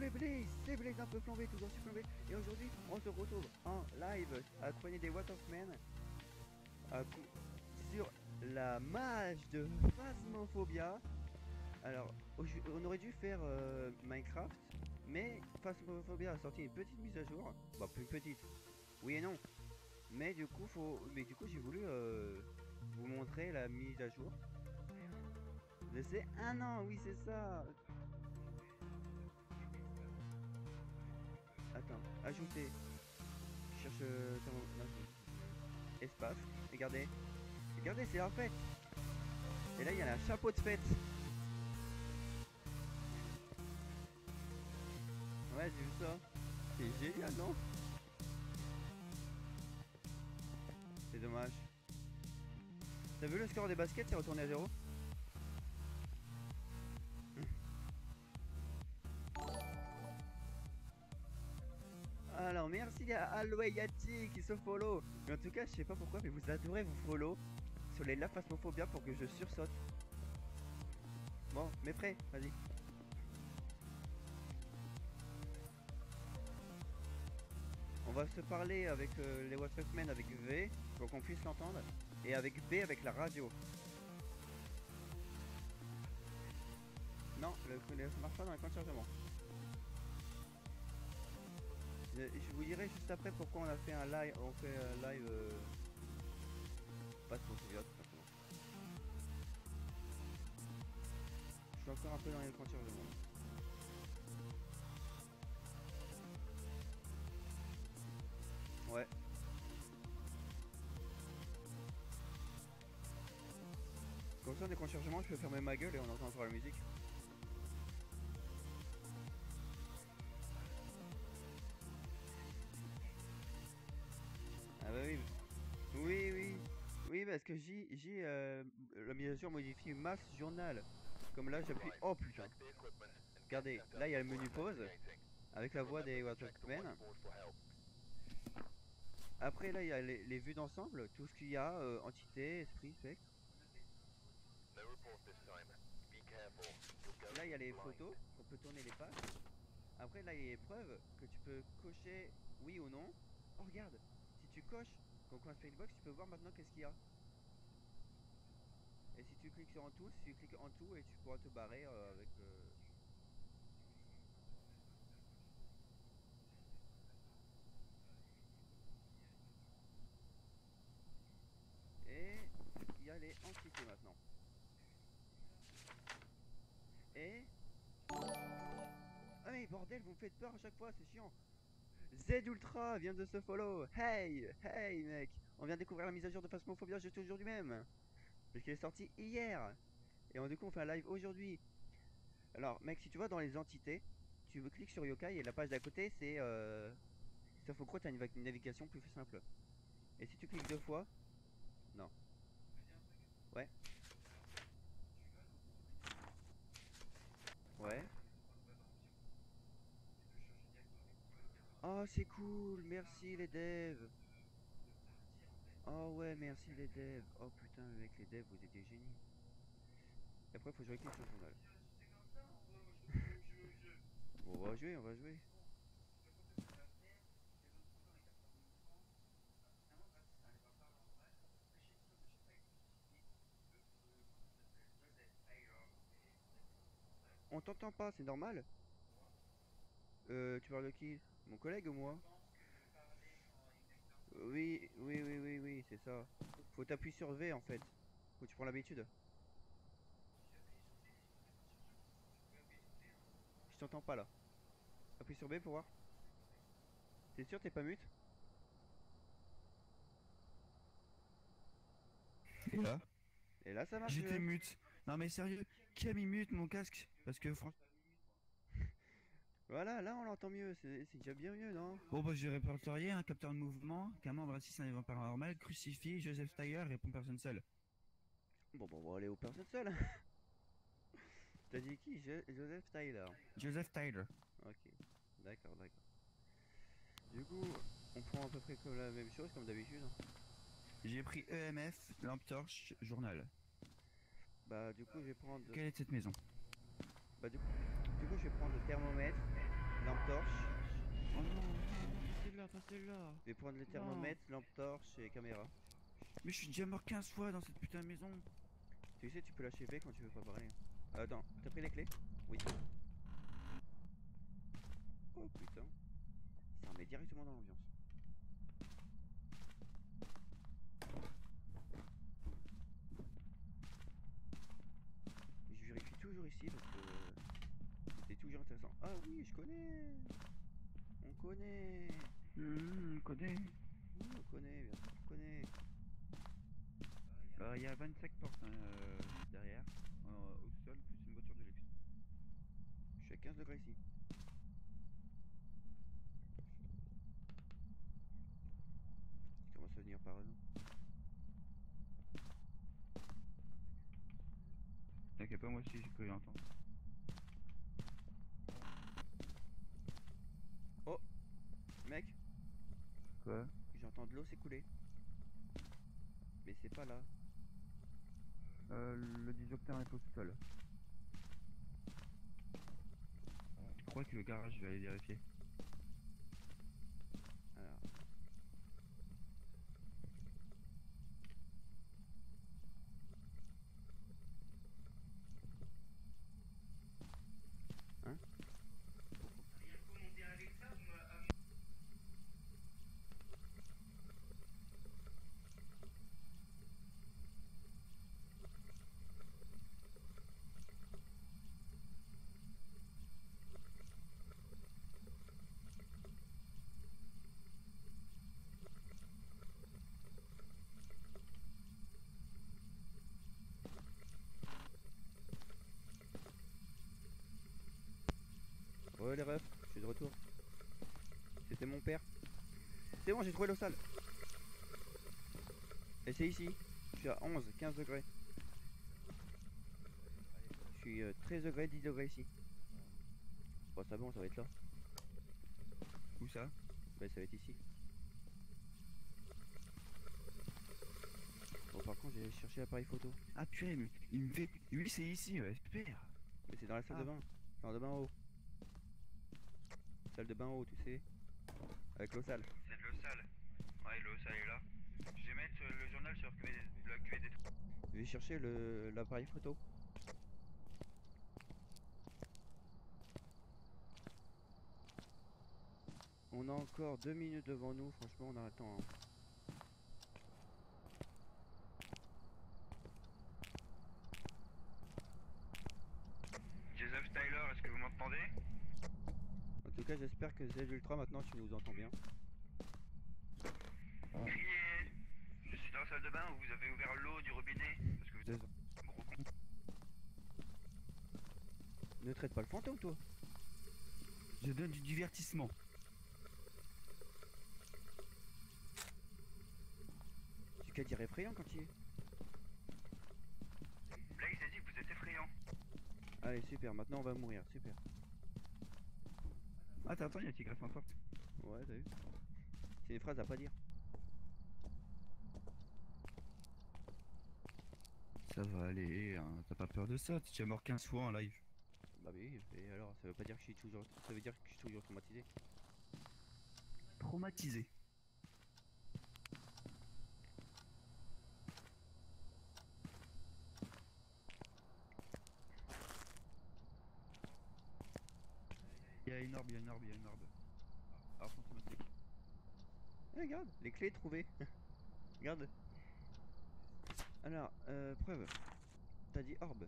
c'est Blaze un peu flambé, toujours surflambé. Et aujourd'hui, on se retrouve en live accompagné des Watermen sur la mage de Phasmophobia. Alors, on aurait dû faire Minecraft, mais Phasmophobia a sorti une petite mise à jour. Bah, plus petite, oui et non. Mais du coup, j'ai voulu vous montrer la mise à jour. C'est un an, oui, c'est ça. Attends, ajouter. Je cherche espace. Regardez. Regardez, c'est la fête. Et là, il y a un chapeau de fête. Ouais, j'ai vu ça. C'est génial, non? C'est dommage. T'as vu le score des baskets? C'est retourné à 0. Alors, merci à Aloyati qui se follow. Mais en tout cas, je sais pas pourquoi, mais vous adorez vous follow sur les La Phasmophobia pour que je sursaute. Bon, mais prêt, vas-y. On va se parler avec les Watermen avec V pour qu'on puisse l'entendre. Et avec B avec la radio. Non, ça marche pas dans les camps de chargement. Je vous dirai juste après pourquoi on a fait un live. On fait un live. Pas de Phasmophobia tout simplement. Je suis encore un peu dans les camps de chargement. Ouais. Comme ça, des camps de chargement, je peux fermer ma gueule et on entend encore la musique. Ah bah oui. Oui, oui. Oui, parce que j'ai la mise à jour modifie masse journal. Comme là, j'appuie. Oh putain. Regardez, là il y a le menu pause avec la voix des Watermen. Après, là il y a les vues d'ensemble, tout ce qu'il y a, entité, esprit, spectre. Là il y a les photos, qu'on peut tourner les pages. Après, là il y a les preuves que tu peux cocher oui ou non. Oh, regarde, si tu coches Conquer Spirit Box, tu peux voir maintenant qu'est-ce qu'il y a. Et si tu cliques sur en tout, si tu cliques en tout et tu pourras te barrer avec. Et il y a les entités maintenant. Et. Ah mais bordel, vous me faites peur à chaque fois, c'est chiant. Z Ultra vient de se follow. Hey, hey mec, on vient de découvrir la mise à jour de Phasmophobia juste aujourd'hui même. Parce qu'elle est sortie hier. Et du coup on fait un live aujourd'hui. Alors mec, si tu vas dans les entités, tu cliques sur Yokai et la page d'à côté c'est sauf au gros t'as une navigation plus simple. Et si tu cliques deux fois, non. Ouais, ouais. Oh c'est cool, merci les devs. Oh ouais, merci les devs. Oh putain mec, les devs, vous êtes des génies. Et après faut que je clique sur le journal. Bon, on va jouer, on va jouer. On t'entend pas, c'est normal. Tu parles de qui? Mon collègue ou moi? Oui, oui, oui, oui, oui, c'est ça. Faut t'appuyer sur V en fait. Faut que tu prends l'habitude. Je t'entends pas là. Appuie sur B pour voir. T'es sûr t'es pas mute? Et là, Et là ça marche j'étais mieux. mute. Non mais sérieux, qui a mis mute mon casque? Parce que franchement. Voilà, là on l'entend mieux. C'est déjà bien mieux, non? Bon bah j'ai répertorié un capteur de mouvement, qu'un membre assiste à un événement paranormal, crucifix, Joseph Steyer, répond personne seule. Bon, bon, on va aller aux personnes seules. T'as dit qui? Joseph Tyler. Joseph Tyler. Ok, d'accord, d'accord. Du coup, on prend à peu près comme la même chose, comme d'habitude. J'ai pris EMF, lampe torche, journal. Du coup, je vais prendre. Quelle est cette maison? Du coup, je vais prendre le thermomètre, torche. Oh non, passez là, passez là. Je vais prendre le Non. thermomètre, lampe torche et caméra. Mais je suis déjà mort 15 fois dans cette putain de maison. Tu sais, tu peux lâcher V quand tu veux pas parler. Attends, t'as pris les clés? Oui. Oh putain. Ça remet directement dans l'ambiance. Je vérifie toujours ici parce que c'est toujours intéressant. Ah oui, je connais. On connaît. On connaît. Oui, on connaît, bien sûr, on connaît. Il y a 25 portes derrière, au sol, plus une voiture de luxe. Je suis à 15 degrés ici. Il commence à venir par là. T'inquiète pas, moi aussi j'ai cru entendre. Oh, mec, Quoi? j'entends de l'eau s'écouler. Mais c'est pas là. Le disjoncteur est au sol. Je crois que le garage, je vais aller vérifier. Alors. Hein? Ouais les refs, je suis de retour. C'était mon père. C'est bon, j'ai trouvé l'eau sale. Et c'est ici. Je suis à 11, 15 degrés. Je suis 13 degrés, 10 degrés ici. Bon, ça bon, ça va être là. Où ça? Ouais, ça va être ici. Bon, par contre, j'ai cherché l'appareil photo. Ah purée, mais il me fait... Lui c'est ici, ouais, super. Mais c'est dans la salle de bain. Salle de bain en haut. Salle de bain en haut, tu sais. Avec l'eau sale. C'est de l'eau sale. Ouais, l'eau sale est là. Je vais mettre le journal sur la cuvée des trous. Je vais chercher l'appareil photo. On a encore 2 minutes devant nous, franchement on a le temps. Hein. Joseph Tyler, est-ce que vous m'entendez? En tout cas j'espère que Z Ultra maintenant tu nous entends bien. Criez! Je suis dans la salle de bain où vous avez ouvert l'eau du robinet. Parce que vous êtes un gros con. Ne traite pas le fantôme toi. Je donne du divertissement. Tu qu'à dire effrayant quand il est. Blaze a dit que vous êtes effrayant. Allez super, maintenant on va mourir, super. Attends, il y a un tigre sans porte. Ouais t'as vu. C'est une phrase à pas dire. Ça va aller, hein. T'as pas peur de ça, tu es mort 15 fois en live. Bah oui, et alors ça veut pas dire que je suis toujours. Ça veut dire que je suis toujours traumatisé. Traumatisé. Il y a une orbe, il y a une orbe, il y a une orbe. Ah, fantomatique. Eh, regarde, les clés trouvées. Regarde. Alors, preuve. T'as dit orbe.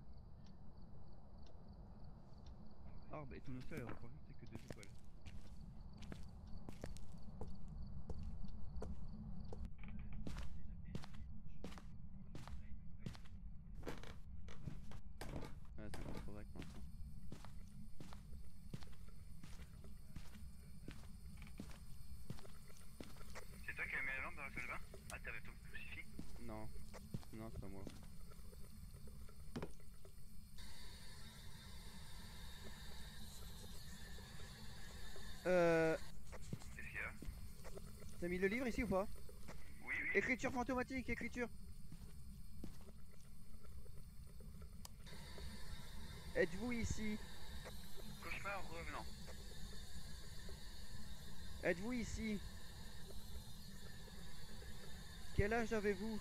Orbe, et ton seul, elle reprend juste que 2 étoiles. Ah, c'est encore trop vague pour l'instant. C'est toi qui as mis la lampe dans la salle de bain? Ah, t'avais ton crucifix? Non, non, c'est pas moi. Qu'est-ce qu'il y a? T'as mis le livre ici ou pas? Oui, oui. Écriture fantomatique, écriture. Êtes-vous ici? Cauchemar revenant. Êtes-vous ici? Quel âge avez-vous?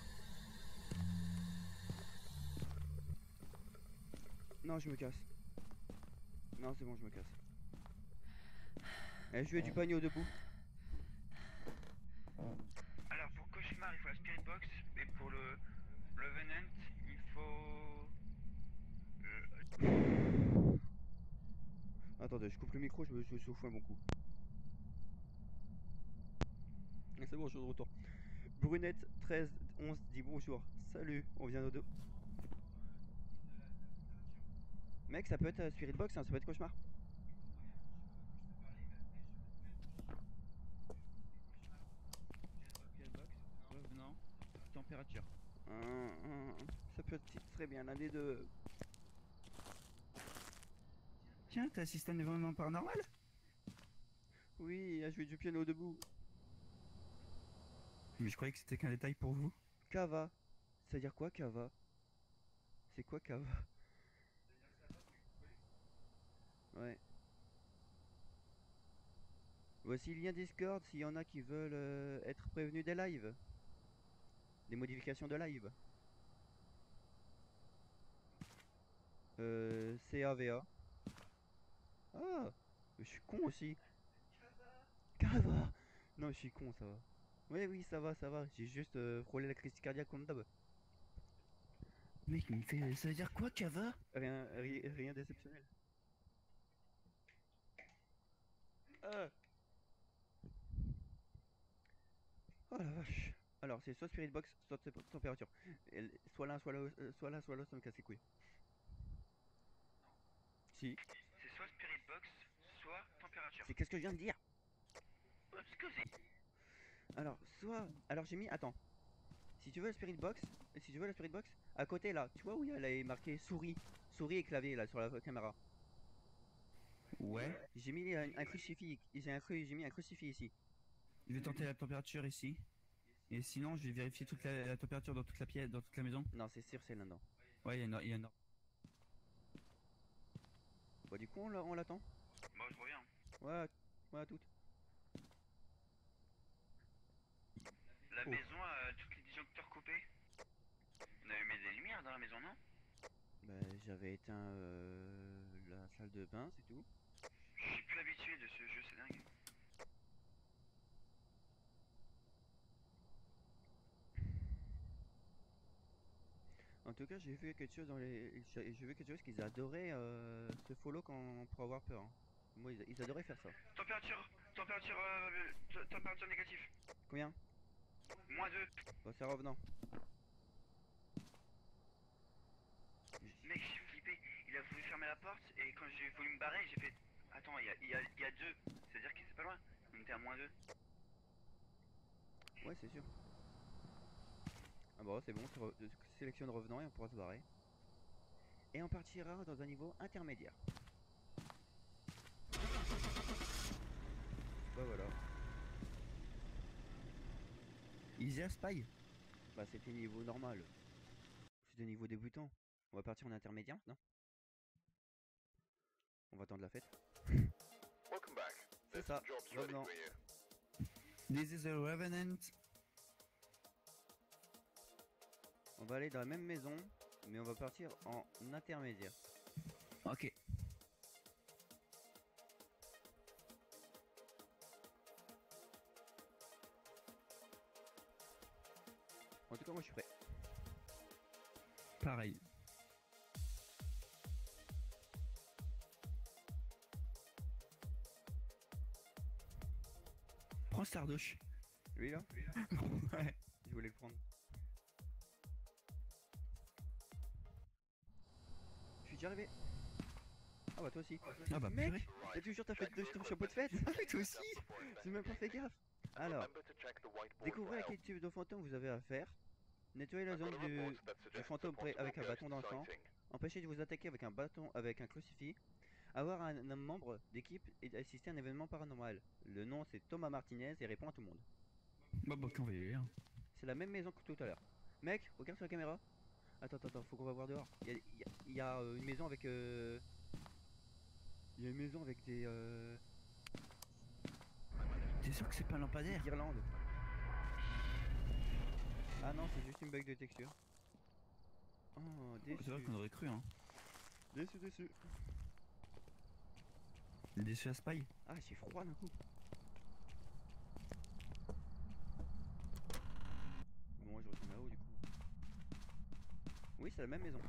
Non, je me casse. Non, c'est bon, je me casse. Je vais du pagneau debout. Alors pour Cauchemar, il faut la Spirit Box, et pour le Revenant, il faut... Attendez, je coupe le micro, je me souffle un bon coup. C'est bon, je suis de retour. Brunette 13 11 dit bonjour. Salut, on vient de... Mec, ça peut être Spirit Box, hein, ça peut être Cauchemar. Revenant, température. Ça peut être très bien l'un des deux. Tiens, t'as assisté à un événement paranormal? Oui, à jouer du piano debout. Mais je croyais que c'était qu'un détail pour vous. Kava. Ça veut dire quoi, Kava? C'est quoi, Kava? Ouais. Voici le lien Discord s'il y en a qui veulent être prévenus des lives. Des modifications de live. CAVA. Ah, je suis con aussi. Kava. Non, je suis con, ça va. Oui, oui, ça va, ça va. J'ai juste frôlé la crise cardiaque comme d'hab. Mec, il me fait... Ça veut dire quoi, Kava? Rien d'exceptionnel. Ah. Oh la vache. Alors, c'est soit Spirit Box, soit température. Soit l'un, soit l'autre, soit l'autre, ça me casse les couilles. Si. C'est soit Spirit Box, soit température. C'est qu'est-ce que je viens de dire? Excusez. Alors, soit. Alors, j'ai mis. Attends. Si tu veux le Spirit Box, à côté là, tu vois où il y a marqué souris, souris et clavier là sur la caméra. Ouais. J'ai mis un crucifix, j'ai mis un crucifix ici. Je vais tenter la température ici. Et sinon, je vais vérifier toute la température dans toute la pièce, dans toute la maison. Non, c'est sûr, c'est là-dedans. Ouais, il y en a. Bon, du coup, on l'attend. Bon, je reviens. Ouais, ouais, à toutes. La Oh. maison a tous les disjoncteurs coupés. On avait mis des lumières dans la maison, non? Bah, j'avais éteint la salle de bain, c'est tout. Je suis plus habitué de ce jeu, c'est dingue. En tout cas, j'ai vu quelque chose j'ai vu quelque chose qu'ils adoraient se follow pour avoir peur. Hein. Moi, ils adoraient faire ça. Température négative. Combien? -2. Bon, c'est revenant. Mec, j'ai flippé. Il a voulu fermer la porte et quand j'ai voulu me barrer, j'ai fait. Attends, il y a 2. C'est-à-dire que c'est pas loin. On était à -2. Ouais, c'est sûr. Ah bon, c'est bon, sélectionne revenant et on pourra se barrer. Et on partira dans un niveau intermédiaire. Bah voilà. Easy Spy. Bah c'était niveau normal. C'était niveau débutant. On va partir en intermédiaire, non? On va attendre la fête. C'est ça, revenant. This is a Revenant. On va aller dans la même maison, mais on va partir en intermédiaire. Ok. En tout cas, moi je suis prêt. Pareil. Prends Stardouche. Lui là? Ouais. Je voulais le prendre. Je suis déjà arrivé. Ah bah toi aussi. Ah bah Mec, purée. t'as toujours ta fête de ton chapeau de fête? Toi aussi. J'ai même pas fait gaffe. Alors, découvrez à quel type de fantôme vous avez affaire. Nettoyez la zone du fantôme avec un bâton d'encens. Empêchez de vous attaquer avec un bâton avec un crucifix. Avoir un membre d'équipe et assister à un événement paranormal. Le nom c'est Thomas Martinez et répond à tout le monde. Bah qu'on va y aller. Hein. C'est la même maison que tout à l'heure. Mec, regarde sur la caméra. Attends, faut qu'on va voir dehors. Il y a une maison avec il y a une maison avec des T'es sûr que c'est pas un lampadaire? Guirlande. Ah non, c'est juste une bug de texture. Oh, déçu. C'est vrai qu'on aurait cru, hein. Déçu, déçu. Déçu à Spy. Ah, j'ai froid d'un coup. Bon, moi je retourne là-haut du coup. Oui, c'est la même maison.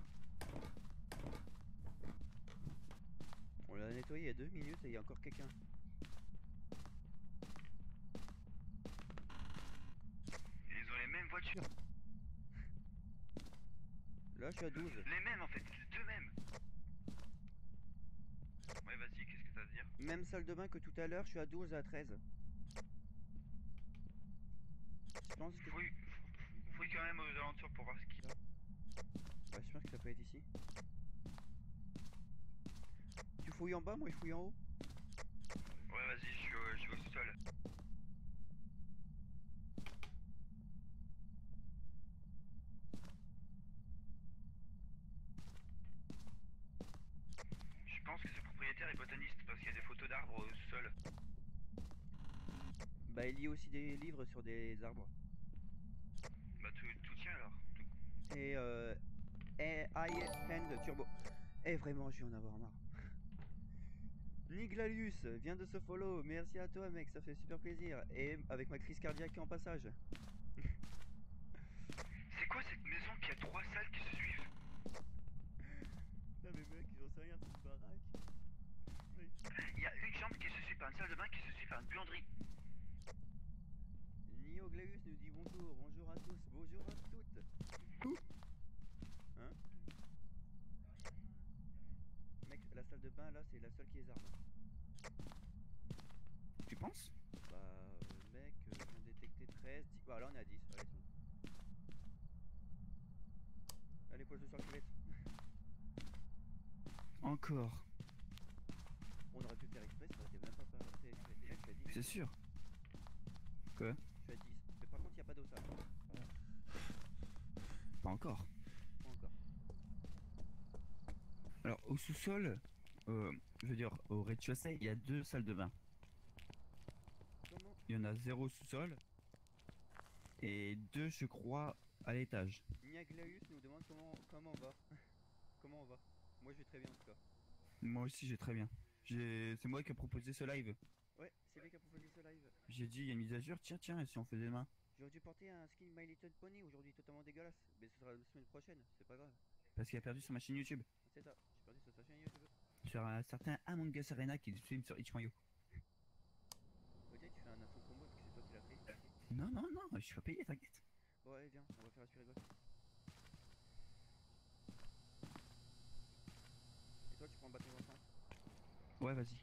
On l'a nettoyé il y a 2 minutes et il y a encore quelqu'un. Ils ont les mêmes voitures. Là, je suis à 12. Les mêmes en fait, les deux mêmes. Ouais, vas-y, qu'est-ce que t'as à dire? Même salle de bain que tout à l'heure, je suis à 12 à 13. Je pense que... Fouille, fouille quand même aux alentours pour voir ce qu'il y a. Ouais, je pense que ça peut être ici. Tu fouilles en bas, moi je fouille en haut. Ouais, vas-y, je suis au sous-sol. Je pense que ce propriétaire est botaniste parce qu'il y a des photos d'arbres au sous-sol. Bah, il y a aussi des livres sur des arbres. Bah tout tient alors. Et High Hand Turbo. Et vraiment, je vais en avoir marre. Niglalius vient de se follow. Merci à toi, mec, ça fait super plaisir. Et avec ma crise cardiaque en passage. C'est quoi cette maison qui a 3 salles qui se suivent? Non mais mec, j'en sais rien, c'est une baraque. Mec. Il y a une chambre qui se suit par une salle de bain qui se suit par une buanderie. Nio Glaius nous dit bonjour, bonjour à tous, bonjour à toutes. Hein? Mec, la salle de bain là, c'est la seule qui est arbre. Tu penses? Bah, mec, je viens de détecter 13, 10. Bah là on est à 10, allez, c'est bon. Allez, pose le sur la cuvette. Encore. On aurait pu faire exprès, ça aurait été même pas fait exprès. Mec, je suis à 10. C'est sûr. Quoi? Je suis à 10. Mais par contre, il n'y a pas d'eau sale. Pas encore. Pas encore. Alors, au sous-sol, je veux dire, au rez-de-chaussée, il y a 2 salles de bain. Comment? Il y en a 0 au sous-sol. Et 2, je crois, à l'étage. Niaglaeus nous demande comment on va. Comment on va? Moi je vais très bien en tout cas. Moi aussi, j'ai très bien. C'est moi qui ai proposé ce live. Ouais, c'est lui qui a proposé ce live. J'ai dit, il y a une mise à jour, tiens, et si on faisait demain? J'aurais dû porter un skin My Little Pony aujourd'hui totalement dégueulasse. Mais ce sera la semaine prochaine, c'est pas grave. Parce qu'il a perdu sur ma chaîne YouTube. C'est ça, j'ai perdu sur sa chaîne YouTube. Sur un certain Among Us Arena qui filme sur Itch.io. Ok, tu fais un info combo parce que c'est toi qui l'as fait. Non, non, non, je suis pas payé, t'inquiète. Bon, allez, viens, on va faire aspirer gauche. Et toi, tu prends le bâton d'enfant. Ouais, vas-y.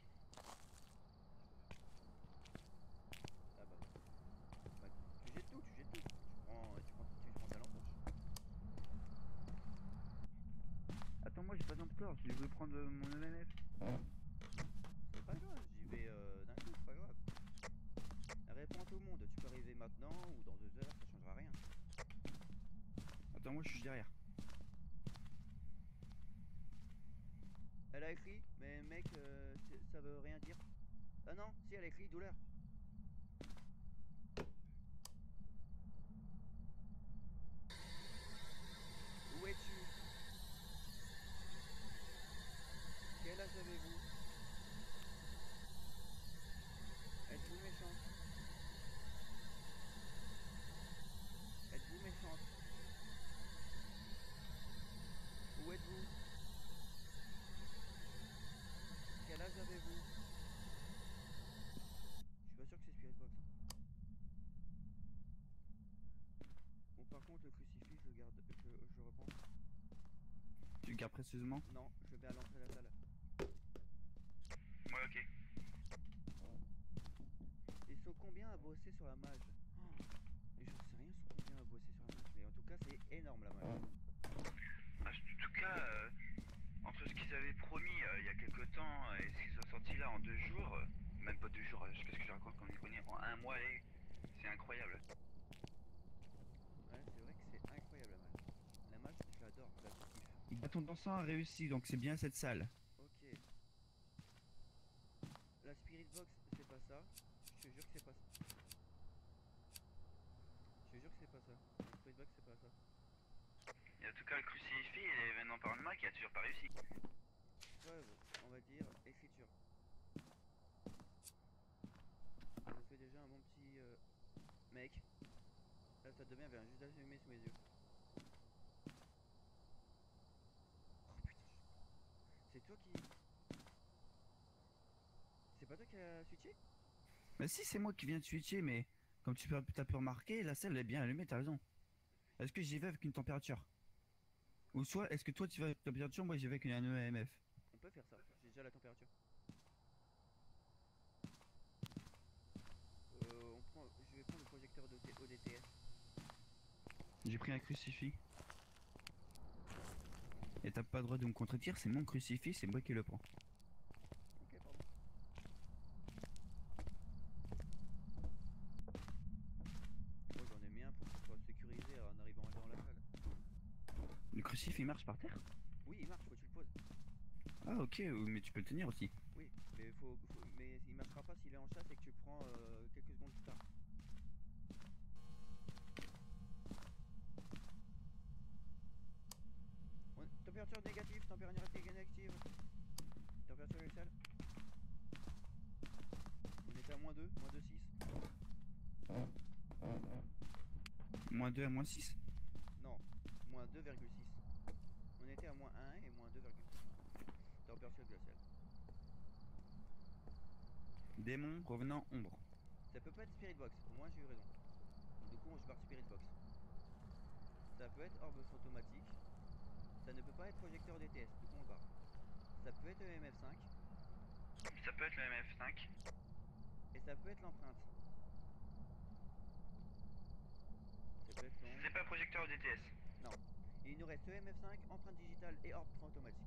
Ah bah. Bah, tu jettes tout, tu jettes tout. Tu prends ta lampe. Attends, moi j'ai pas d'emploi, je voulais prendre mon MMF. C'est pas grave, j'y vais d'un coup, c'est pas grave. Réponds à tout le monde, tu peux arriver maintenant ou dans 2 heures, ça changera rien. Attends, moi je suis derrière. Elle a écrit, mais mec, ça veut rien dire. Ah non, si elle a écrit douleur. Où es-tu? Quel âge avez-vous? Êtes-vous méchante? Êtes-vous méchante? Où êtes-vous? Quel âge avez-vous? Je suis pas sûr que c'est Spirit Box. Hein. Bon, par contre, le crucifix, je le garde. Je reprends. Tu gardes précieusement? Non, je le mets à l'entrée de la salle. Ouais, ok. Ils sont combien à bosser sur la mage? Oh, et je sais rien sur combien à bosser sur la mage, mais en tout cas, c'est énorme la mage. Ah, en tout cas, entre ce qu'ils avaient promis il y a quelques temps et ce qu'ils ont sorti là en 2 jours, même pas 2 jours, je sais pas ce que je raconte comme il connaît, en 1 mois, c'est incroyable. Ouais, c'est vrai que c'est incroyable la mage. La mage, je l'adore, je la kiffe. Le bâton dansant a réussi, donc c'est bien cette salle. Ok. La Spirit Box, c'est pas ça. je te jure que c'est pas ça. Je te jure que c'est pas ça. Le Spreadbox c'est pas ça. Et en tout cas, le crucifix et l'événement paranormal qui a toujours pas réussi. Preuve, on va dire, écriture. Ça nous fait déjà un bon petit mec. Là, ça devient vient juste d'allumer sous mes yeux. Oh putain, c'est toi qui. C'est pas toi qui a switché? Bah si, c'est moi qui viens de switcher, mais comme t'as pu remarquer, la salle est bien allumée, t'as raison. Est-ce que j'y vais avec une température? Ou soit, est-ce que toi tu vas avec une température, moi j'y vais avec un EMF? On peut faire ça, j'ai déjà la température. Je vais prendre le projecteur ODTS. J'ai pris un crucifix. Et t'as pas le droit de me contredire, c'est mon crucifix, c'est moi qui le prends. Ok, pardon. Moi j'en ai mis un pour que ce soit sécurisé en arrivant dans la salle. Le crucifix marche par terre? Oui, il marche, faut que tu le poses. Ah ok, mais tu peux le tenir aussi. Oui, mais il marchera pas s'il est en chasse et que tu le prends quelques secondes plus tard. Température négative, température négative. Température initiale. On était à -2, -2,6. -2 à -6. Non, -2,6. On était à -1 et -2,6. Température glaciale. Démon, revenant, ombre. Ça peut pas être Spirit Box, au moins j'ai eu raison. Du coup, je pars Spirit Box. Ça peut être orbe fantomatique. Ça ne peut pas être projecteur DTS, du coup on part. Ça peut être EMF5. Ça peut être le MF5. Et ça peut être l'empreinte. Ça peut être l'ombre. C'est pas projecteur DTS. Non. Et il nous reste EMF5, empreinte digitale et orbe fantomatique.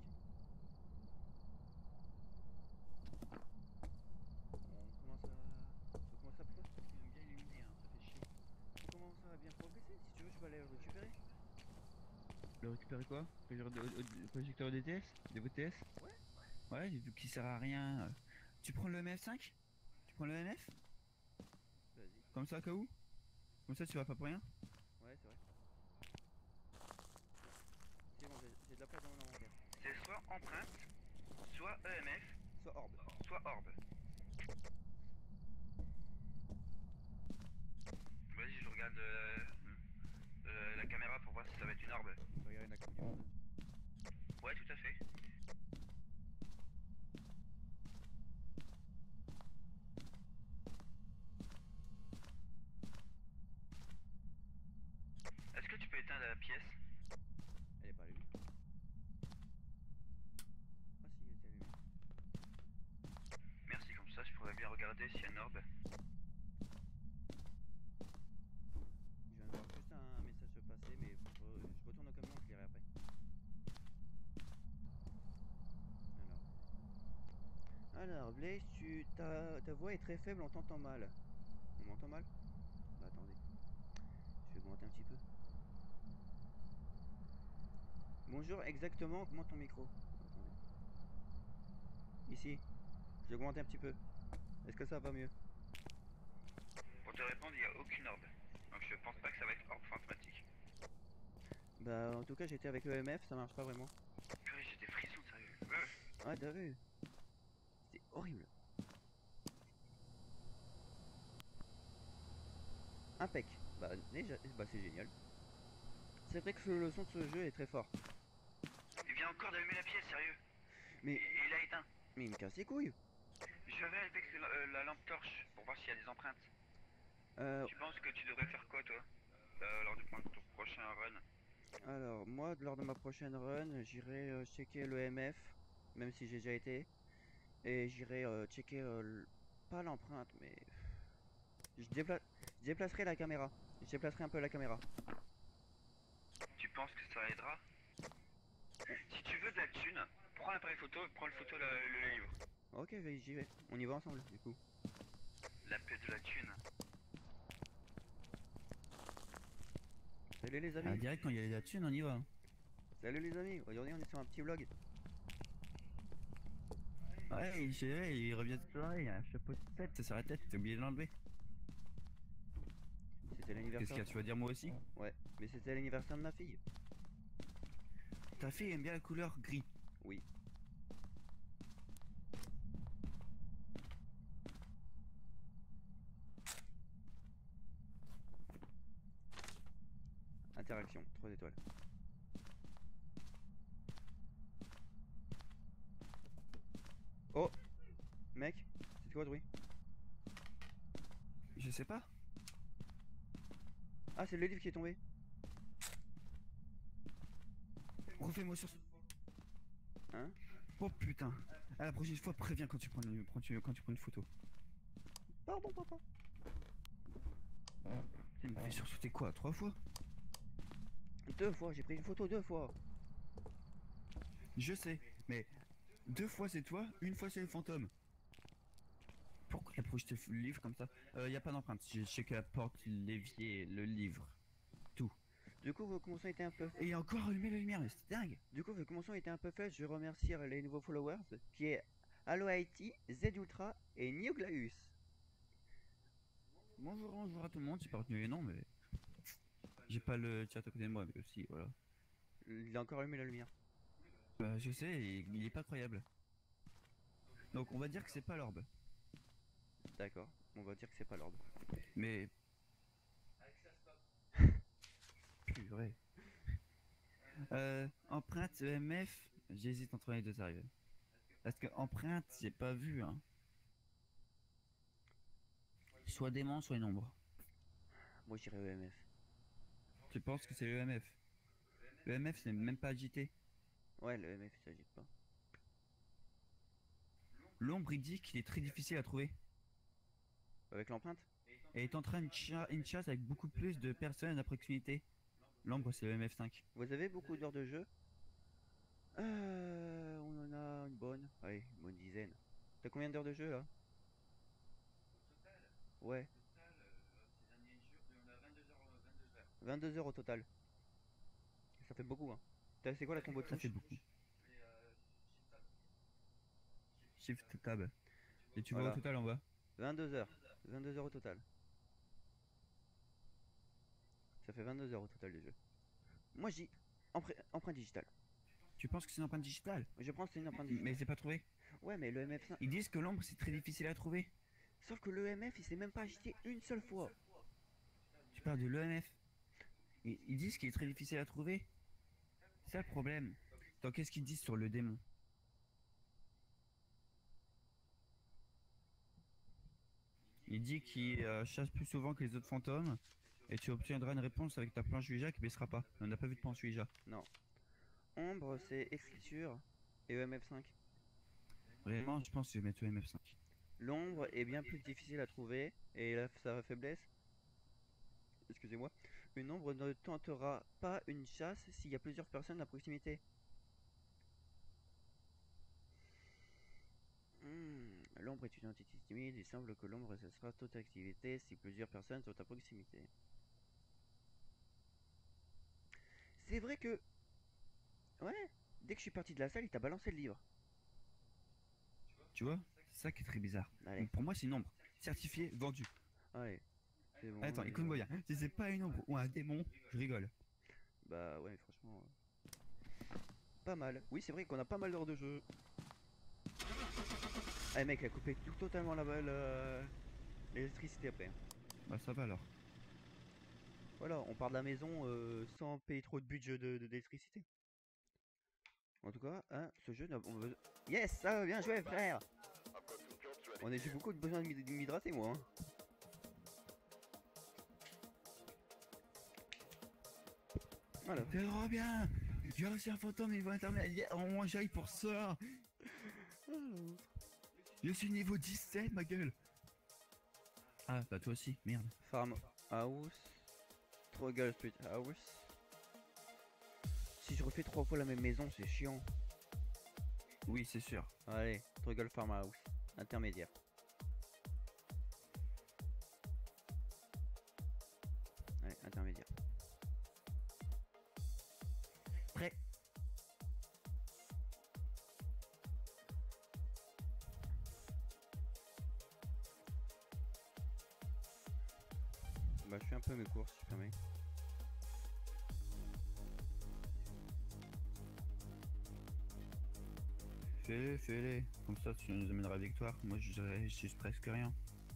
On commence à progresser. Ils ont bien illuminé, hein, ça fait chier. On commence à bien progresser. Si tu veux, je peux aller le récupérer. Le récupérer quoi? Projecteur DTS? DVTS? Ouais. Ouais, vu qu'il sert à rien. Tu prends le MF5? Tu prends le MF? Vas-y. Comme ça, au cas où? Comme ça, tu vas pas pour rien? Ouais, c'est vrai. C'est bon, j'ai de la place dans mon inventaire. C'est soit empreinte, soit EMF, Soit orbe. soit orbe. Vas-y, je regarde la caméra pour voir si ça va être une orbe. Regarde la coupe du monde. Ouais, tout à fait. Est-ce que tu peux éteindre la pièce? Elle est pas allumée. Ah si, elle était allumée. Merci, comme ça je pourrais bien regarder s'il y a une orbe. Je viens de voir juste un message se passer, mais je retourne au camion, je lirai après. Alors Blaze, ta voix est très faible, on t'entend mal. On m'entend mal? Bah attendez. Je vais augmenter un petit peu. Bonjour, exactement, augmente ton micro. Attendez. Ici. J'ai augmenté un petit peu. Est-ce que ça va mieux? Pour te répondre, il n'y a aucune orbe. Donc je pense pas que ça va être orbe fantomatique. Bah en tout cas j'étais avec EMF, ça marche pas vraiment. Purée, j'ai des frissons, sérieux. Ah t'as vu? C'est horrible. Impec. Bah c'est génial. C'est vrai que le son de ce jeu est très fort. Il vient encore d'allumer la pièce, sérieux. Mais, Et il a éteint. mais il me casse les couilles. Je vais avec la lampe torche pour voir s'il y a des empreintes. Euh, Tu penses que tu devrais faire quoi, toi, lors du ton prochain run? alors moi lors de ma prochaine run, j'irai checker le MF, même si j'ai déjà été. Et j'irai checker pas l'empreinte mais je déplacerai la caméra. Je déplacerai un peu la caméra. Tu penses que ça aidera? Si tu veux de la thune, prends l'appareil photo et prends le photo le livre. Ok, j'y vais. On y va ensemble du coup. La paix de la thune. Salut les Ah, amis. direct, quand il y a la thune, on y va. Salut les amis. Aujourd'hui on est sur un petit vlog. Ouais, il revient de soirée, il a un chapeau de tête sur la tête, t'as oublié de l'enlever. C'était Qu'est-ce l'anniversaire. qu'il y a, tu vas dire moi aussi? Ouais, mais c'était l'anniversaire de ma fille. Ta fille aime bien la couleur gris. Oui. Interaction, 3 étoiles. Oh, mec, c'est quoi, Druid? Je sais pas. Ah, c'est le livre qui est tombé. Refais-moi sur... Hein? Oh putain. À la prochaine fois, préviens quand tu prends une photo. Pardon, papa. Tu me fais sursauter quoi, 3 fois? 2 fois, j'ai pris une photo 2 fois. Je sais, mais 2 fois c'est toi, 1 fois c'est le fantôme. Pourquoi il a projeté le livre comme ça? Y a pas d'empreinte, j'ai checké la porte, l'évier, le livre, tout. Du coup, vu que mon son était un peu... Et il a encore allumé la lumière, mais c'est dingue. Du coup, vu que mon son était un peu fait, je remercie les nouveaux followers, qui est Allo Haiti, Z Ultra et Neoglaus. Bonjour à tout le monde, j'ai pas retenu les noms, mais... J'ai pas le chat à côté de moi, mais aussi, voilà. Il a encore allumé la lumière. Bah je sais, il est pas croyable. Donc on va dire que c'est pas l'orbe. D'accord, on va dire que c'est pas l'ordre. Mais... Purée. Empreinte EMF, j'hésite entre les deux arrivées. Parce que empreinte, j'ai pas vu, hein. Soit démon, soit une ombre. Moi, j'irai EMF. Tu penses que c'est l'EMF? L'EMF, c'est même pas agité. Ouais, le EMF, il s'agit pas. L'ombre, il dit qu'il est très difficile à trouver. Avec l'empreinte? Et est en train une chasse avec beaucoup plus de personnes à proximité. L'ombre, c'est le MF5. Vous avez beaucoup d'heures de jeu? On en a une bonne. Allez, une bonne dizaine. T'as combien d'heures de jeu là? Ouais. 22 heures au total. Ça fait beaucoup, hein. C'est quoi la combo de Ça fait touche? beaucoup. Shift tab. Et tu vois au Voilà. total en bas. 22 heures. 22 heures au total. Ça fait 22 heures au total de jeu. Moi, je dis empreinte digitale. Tu penses que c'est une empreinte digitale? Je pense que c'est une empreinte digitale. Mais c'est pas trouvé. Ouais, mais le MF5. Ils disent que l'ombre, c'est très difficile à trouver. Sauf que le MF, il s'est même pas agité une seule fois. Tu parles de l'EMF. Ils disent qu'il est très difficile à trouver. C'est ça le problème. Donc qu'est-ce qu'ils disent sur le démon? Il dit qu'il chasse plus souvent que les autres fantômes. Et tu obtiendras une réponse avec ta planche Ouija qui baissera pas. On n'a pas vu de planche Ouija. Non. Ombre, c'est écriture et EMF5. Vraiment, je pense que je vais mettre EMF5. L'ombre est bien plus difficile à trouver et sa faiblesse, excusez-moi, une ombre ne tentera pas une chasse s'il y a plusieurs personnes à proximité. L'ombre est une entité timide, il semble que l'ombre cessera toute activité si plusieurs personnes sont à proximité. C'est vrai que... Ouais, dès que je suis parti de la salle, il t'a balancé le livre. Tu vois? C'est ça qui est très bizarre. Allez, Donc pour moi, c'est une ombre. Certifiée, vendue. allez. C'est bon. Attends, allez, écoute-moi ouais. bien. Si c'est pas une ombre ou un démon, je rigole. Bah ouais, franchement... Pas mal. Oui, c'est vrai qu'on a pas mal d'heures de jeu. Ah mec, il a coupé totalement l'électricité après. Bah ça va alors. Voilà, on part de la maison sans payer trop de budget d'électricité. En tout cas, hein, ce jeu... Yes, ça, bien joué frère. J'ai beaucoup de besoin de m'hydrater moi. Hein. Voilà. T'es bien. J'ai reçu un fantôme niveau internet. Yeah, on mange j'aille pour ça. Je suis niveau 17, ma gueule. Ah, bah toi aussi, merde. Farm House. Struggle Street House. Si je refais 3 fois la même maison, c'est chiant. Oui, c'est sûr. Allez, Struggle Farm House. Intermédiaire. Allez, intermédiaire. Prêt. Bah je fais un peu mes courses si tu permets. Fais-les, fais-les. Comme ça, tu nous amèneras la victoire. Moi, je suis presque rien.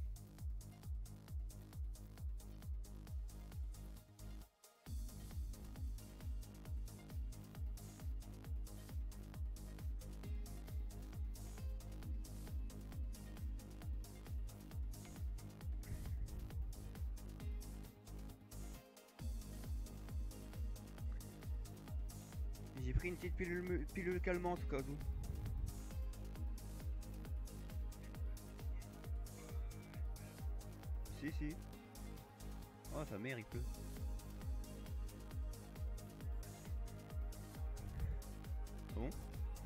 J'ai pris une petite pilule calmante au cas où. Si si. Oh sa mère il pleut. Ah bon?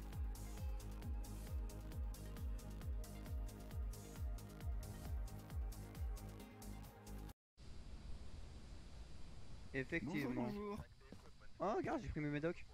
Effectivement. Bonjour. Oh regarde j'ai pris mes médocs.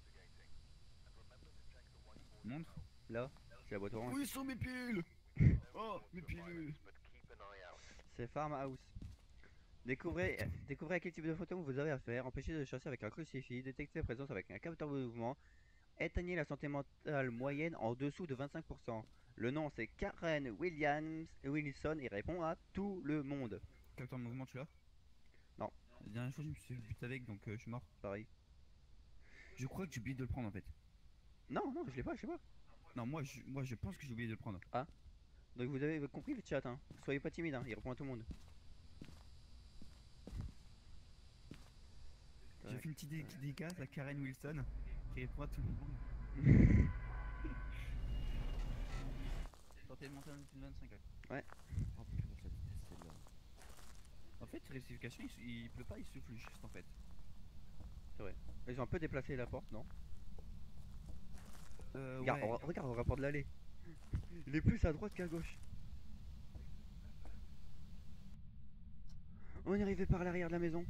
Montre. Là, c'est la boîte orange. Où sont mes pilules? Oh, mes pilules. C'est Farmhouse. Découvrez à quel type de photo vous avez affaire, empêchez de chasser avec un crucifix, détectez la présence avec un capteur de mouvement, éteignez la santé mentale moyenne en dessous de 25%. Le nom c'est Karen Wilson et répond à tout le monde. Capteur de mouvement, tu l'as? Non. La dernière fois, je me suis buté avec, donc je suis mort. Pareil. Je crois que j'ai oublié de le prendre en fait. Non, non, je l'ai pas, je sais pas. Non, moi je pense que j'ai oublié de le prendre. Donc vous avez compris le chat, hein. Soyez pas timide, hein. Il répond à tout le monde. J'ai fait une petite dédicace à Karen Wilson qui répond à tout le monde. Sortez de monter en 2025. Ouais. Oh putain, je la déteste celle-là. En fait, rectification, il pleut pas, il souffle juste en fait. Ils ont un peu déplacé la porte, non? Regarde, Ouais. regarde au rapport de l'allée. Il est plus à droite qu'à gauche. On est arrivé par l'arrière de la maison.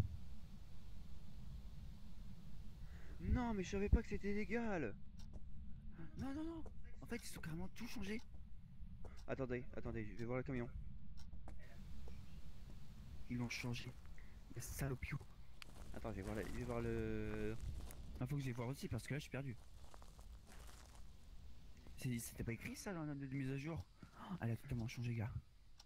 Non, mais je savais pas que c'était légal. Non, non, non. En fait, ils ont carrément tout changé. Attendez, attendez, je vais voir le camion. Ils l'ont changé. Les salopio. Attends, je vais voir le... Il faut que j'aille voir aussi parce que là, je suis perdu. C'était pas écrit ça dans la note de mise à jour? Oh, elle a totalement changé, gars.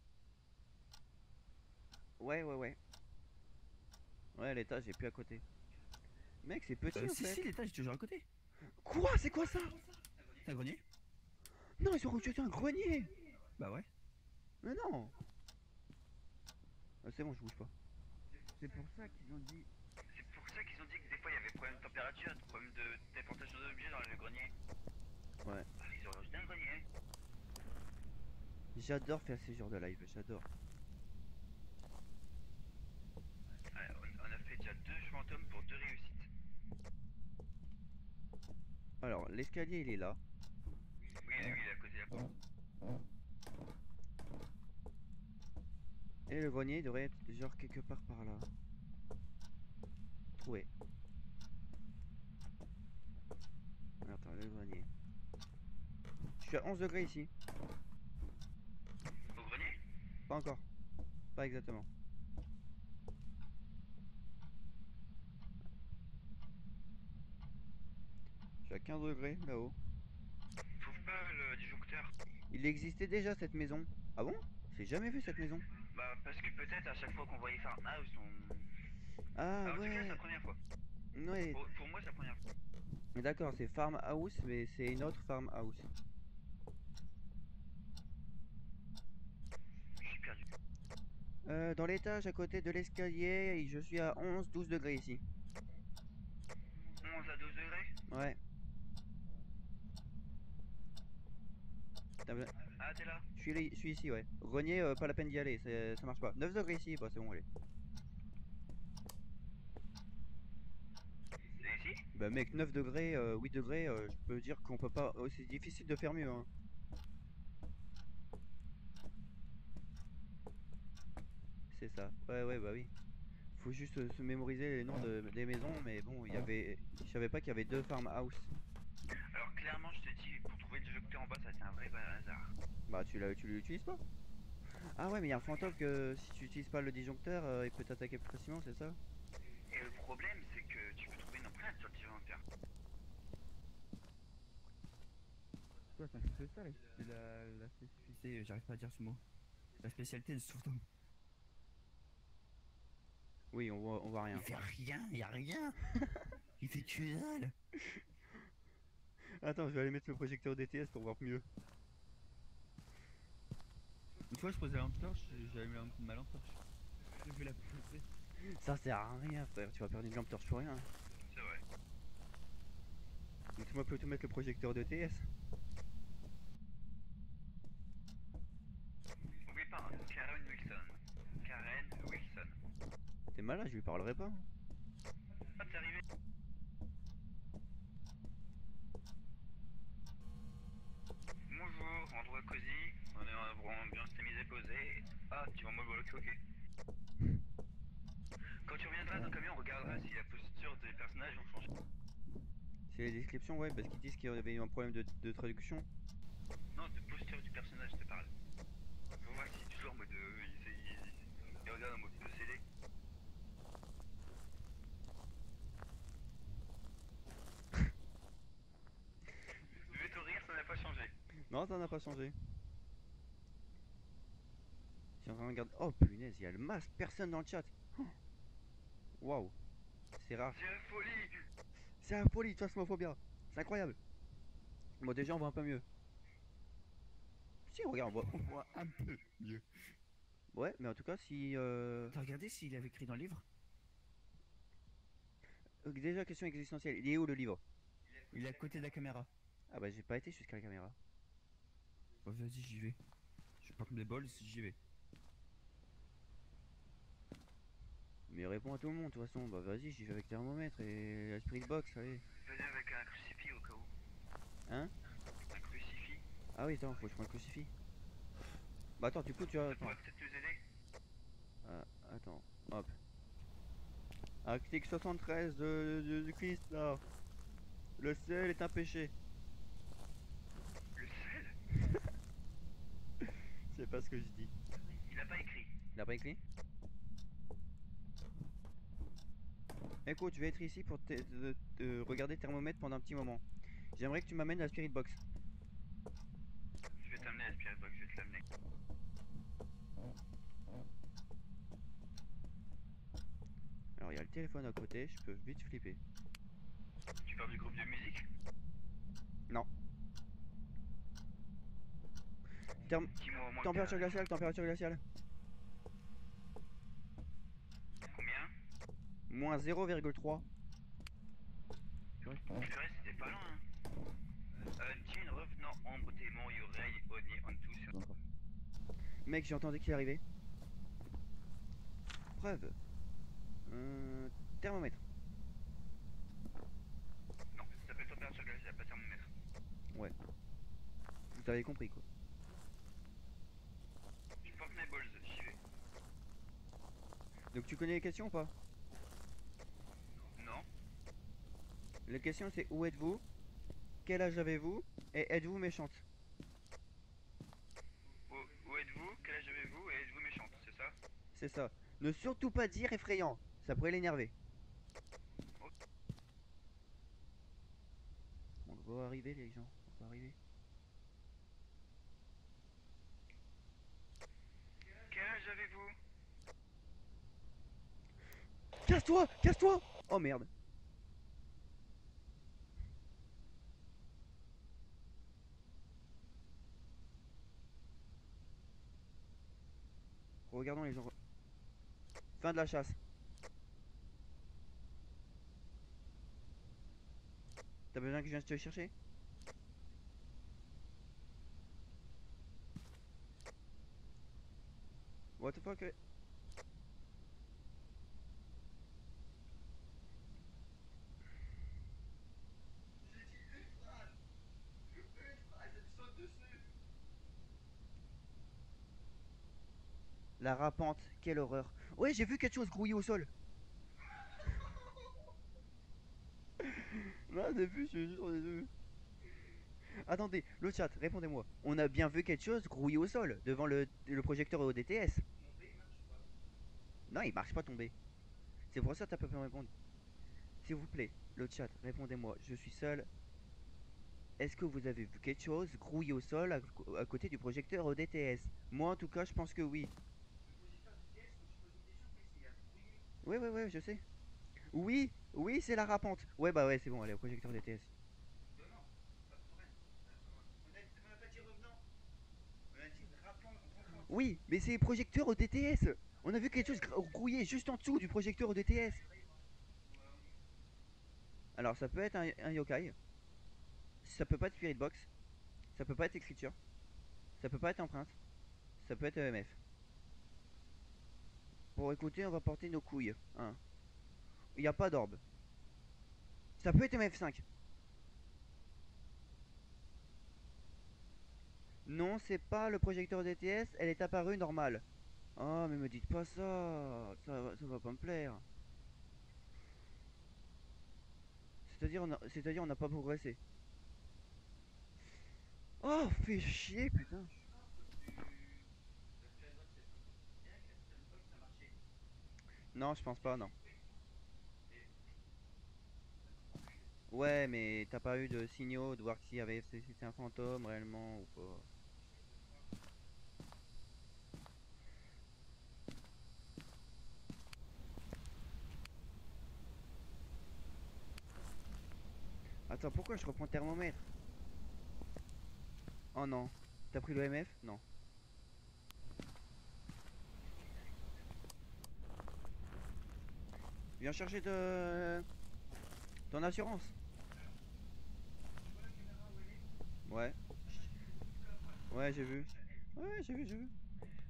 Ouais, ouais, ouais. Ouais, l'étage est plus à côté. Mec, c'est petit en Si, fait. si, l'étage est toujours à côté. Quoi? C'est quoi ça? T'as un grenier? Non, ils ont rajouté un grenier. Bah ouais. Mais non. Ah, c'est bon, je bouge pas. C'est pour ça qu'ils ont dit... C'est pour ça qu'ils ont dit que des fois il y avait problème de température, problème de déportation d'objets dans le grenier. Ouais. Ah, ils ont rajouté un grenier. J'adore faire ces genres de live, j'adore. Ouais, on a fait déjà 2 fantômes pour 2 réussites. Alors, l'escalier il est là. Oui, il est à côté de la porte. Et le grenier il devrait être genre quelque part par là. Trouvé. Attends, le grenier. Je suis à 11 degrés ici. Au grenier? Pas encore. Pas exactement. Je suis à 15 degrés là-haut. Trouve pas le disjoncteur. Il existait déjà cette maison. Ah bon? J'ai jamais vu cette maison. Bah, parce que peut-être à chaque fois qu'on voyait Farmhouse, on. Ah En tout cas, c'est ouais. la première fois. Ouais. Pour moi, c'est la première fois. D'accord, c'est Farmhouse, mais c'est une autre Farmhouse. Je suis perdu. Dans l'étage à côté de l'escalier, je suis à 11-12 degrés ici. 11 à 12 degrés? Ouais. Ah, t'es là? Je suis ici, ouais. Grenier, pas la peine d'y aller, ça marche pas. 9 degrés ici, bah c'est bon, allez. C'est ici? Bah mec, 9 degrés, 8 degrés, je peux dire qu'on peut pas... Oh, c'est difficile de faire mieux, hein. C'est ça. Ouais, ouais, bah oui. Faut juste se mémoriser les noms des maisons, mais bon, il y avait... Je savais pas qu'il y avait deux farmhouse. Alors, clairement, je te dis, pour trouver le disjoncteur en bas, ça c'est un vrai hasard. Bah tu l'utilises pas. Ah ouais, mais il y a un fantôme que si tu utilises pas le disjoncteur, il peut t'attaquer plus facilement, c'est ça? Et le problème, c'est que tu peux trouver une empreinte sur le disjoncteur. Toi, c'est un peu ça, la spécificité, j'arrive pas à dire ce mot. La spécialité de ce fantôme. Oui, on voit rien. Il fait rien, y a rien. Il fait que dalle. Attends, je vais aller mettre le projecteur DTS pour voir mieux. Une fois, je posais la lampe torche, j'avais mis ma lampe torche. J'ai vu la pousser. Ça sert à rien, frère. Tu vas perdre une lampe torche pour rien. C'est vrai. Laisse-moi plutôt mettre le projecteur DTS. N'oublie pas, hein, Karen Wilson. Karen Wilson. T'es malade, je lui parlerai pas. Ah, t'es arrivé. Bonjour, endroit cosy. On est en ambiance tamisée posée. Ah, tu vas en mode ok. Quand tu reviendras dans le camion, on regardera si la posture des personnages ont changé. C'est les descriptions, ouais, parce qu'ils disent qu'il y avait eu un problème de traduction. Non, de posture du personnage, je te parle. Faut voir si toujours en mode. Il regarde en mode possédé. Vu ton rire, ça n'a pas changé. Non, ça n'a pas changé. Je suis en train de regarder. Oh punaise, il y a le masque, personne dans le chat. Oh. Waouh, c'est rare. C'est la folie. C'est la folie, Phasmophobia. C'est incroyable. Bon, déjà, on voit un peu mieux. Si, regarde, On voit un peu mieux. Ouais, mais en tout cas, si. T'as regardé s'il avait écrit dans le livre? Déjà, question existentielle. Il est où le livre? Il est à côté de la caméra. Ah bah, j'ai pas été jusqu'à la caméra. Bah, vas-y, j'y vais. Je suis pas comme des bols, j'y vais. Mais réponds à tout le monde, de toute façon. Bah, vas-y, j'y vais avec thermomètre et la spirit box, allez. Vas-y avec un crucifix au cas où. Hein? Un crucifix. Ah oui, attends, faut que je prenne le crucifix. Bah, attends, du coup, tu as. Ça Attends. pourrait peut-être nous aider. Attends, hop. Article 73 du Christ, là. Le sel est un péché. Le sel. C'est pas ce que je dis. Il a pas écrit. Il a pas écrit? Écoute, je vais être ici pour regarder le thermomètre pendant un petit moment. J'aimerais que tu m'amènes la spirit box. Je vais t'amener à la spirit box, je vais te l'amener. Alors, il y a le téléphone à côté, je peux vite flipper. Tu parles du groupe de musique? Non. Dis-moi au moins. Température glaciale, température glaciale. Combien? Moins 0,3. Purée, c'était pas loin. Hein. Jean revenant en beautément, Yorei, Oni, Antus. Mec, j'ai entendu qu'il arrivait. Preuve. Thermomètre. Non, ça s'appelle température glaciale, pas thermomètre. Ouais. Vous avez compris quoi. Je porte mes balls, j'y vais. Donc tu connais les questions ou pas? Non. Les questions c'est où êtes-vous? Quel âge avez-vous? Et êtes-vous méchante? Où êtes-vous? Quel âge avez-vous? Et êtes-vous méchante, c'est ça? C'est ça. Ne surtout pas dire effrayant. Ça pourrait l'énerver. On va arriver les gens. On va arriver. Quel âge avez-vous? Casse-toi! Casse-toi! Oh merde. Regardons les gens. Fin de la chasse. T'as besoin que je vienne te chercher? What the fuck? La rapante, quelle horreur. Ouais, j'ai vu quelque chose grouiller au sol. Non, j'ai vu, je te jure, j'ai vu. Attendez, le chat, répondez-moi. On a bien vu quelque chose grouiller au sol devant le projecteur ODTS. Non, il marche pas tomber. C'est pour ça que t'as pas pu me répondre. S'il vous plaît, le chat, répondez-moi. Je suis seul. Est-ce que vous avez vu quelque chose grouiller au sol à côté du projecteur ODTS? Moi, en tout cas, je pense que oui. Ouais, ouais, ouais, je sais. Oui, oui, c'est la rapante. Ouais, bah ouais, c'est bon, allez, au projecteur ODTS. Oui, mais c'est projecteur au DTS. On a vu quelque chose grouiller juste en dessous du projecteur au DTS. Alors, ça peut être un yokai. Ça peut pas être Spirit Box. Ça peut pas être écriture. Ça peut pas être empreinte. Ça peut être EMF. Pour écouter, on va porter nos couilles. Hein. Il n'y a pas d'orbe. Ça peut être EMF5. Non, c'est pas le projecteur DTS. Elle est apparue normale. Oh, mais me dites pas ça. Ça va pas me plaire. C'est-à-dire, on n'a pas progressé. Oh, fais chier, putain. Non, je pense pas, non. Ouais, mais t'as pas eu de signaux de voir s'il y avait si c'était un fantôme réellement ou pas. Attends, pourquoi je reprends le thermomètre? Oh non. T'as pris le MF? Non. Viens chercher ton assurance. Ouais. Ouais, j'ai vu. Ouais, j'ai vu, j'ai vu.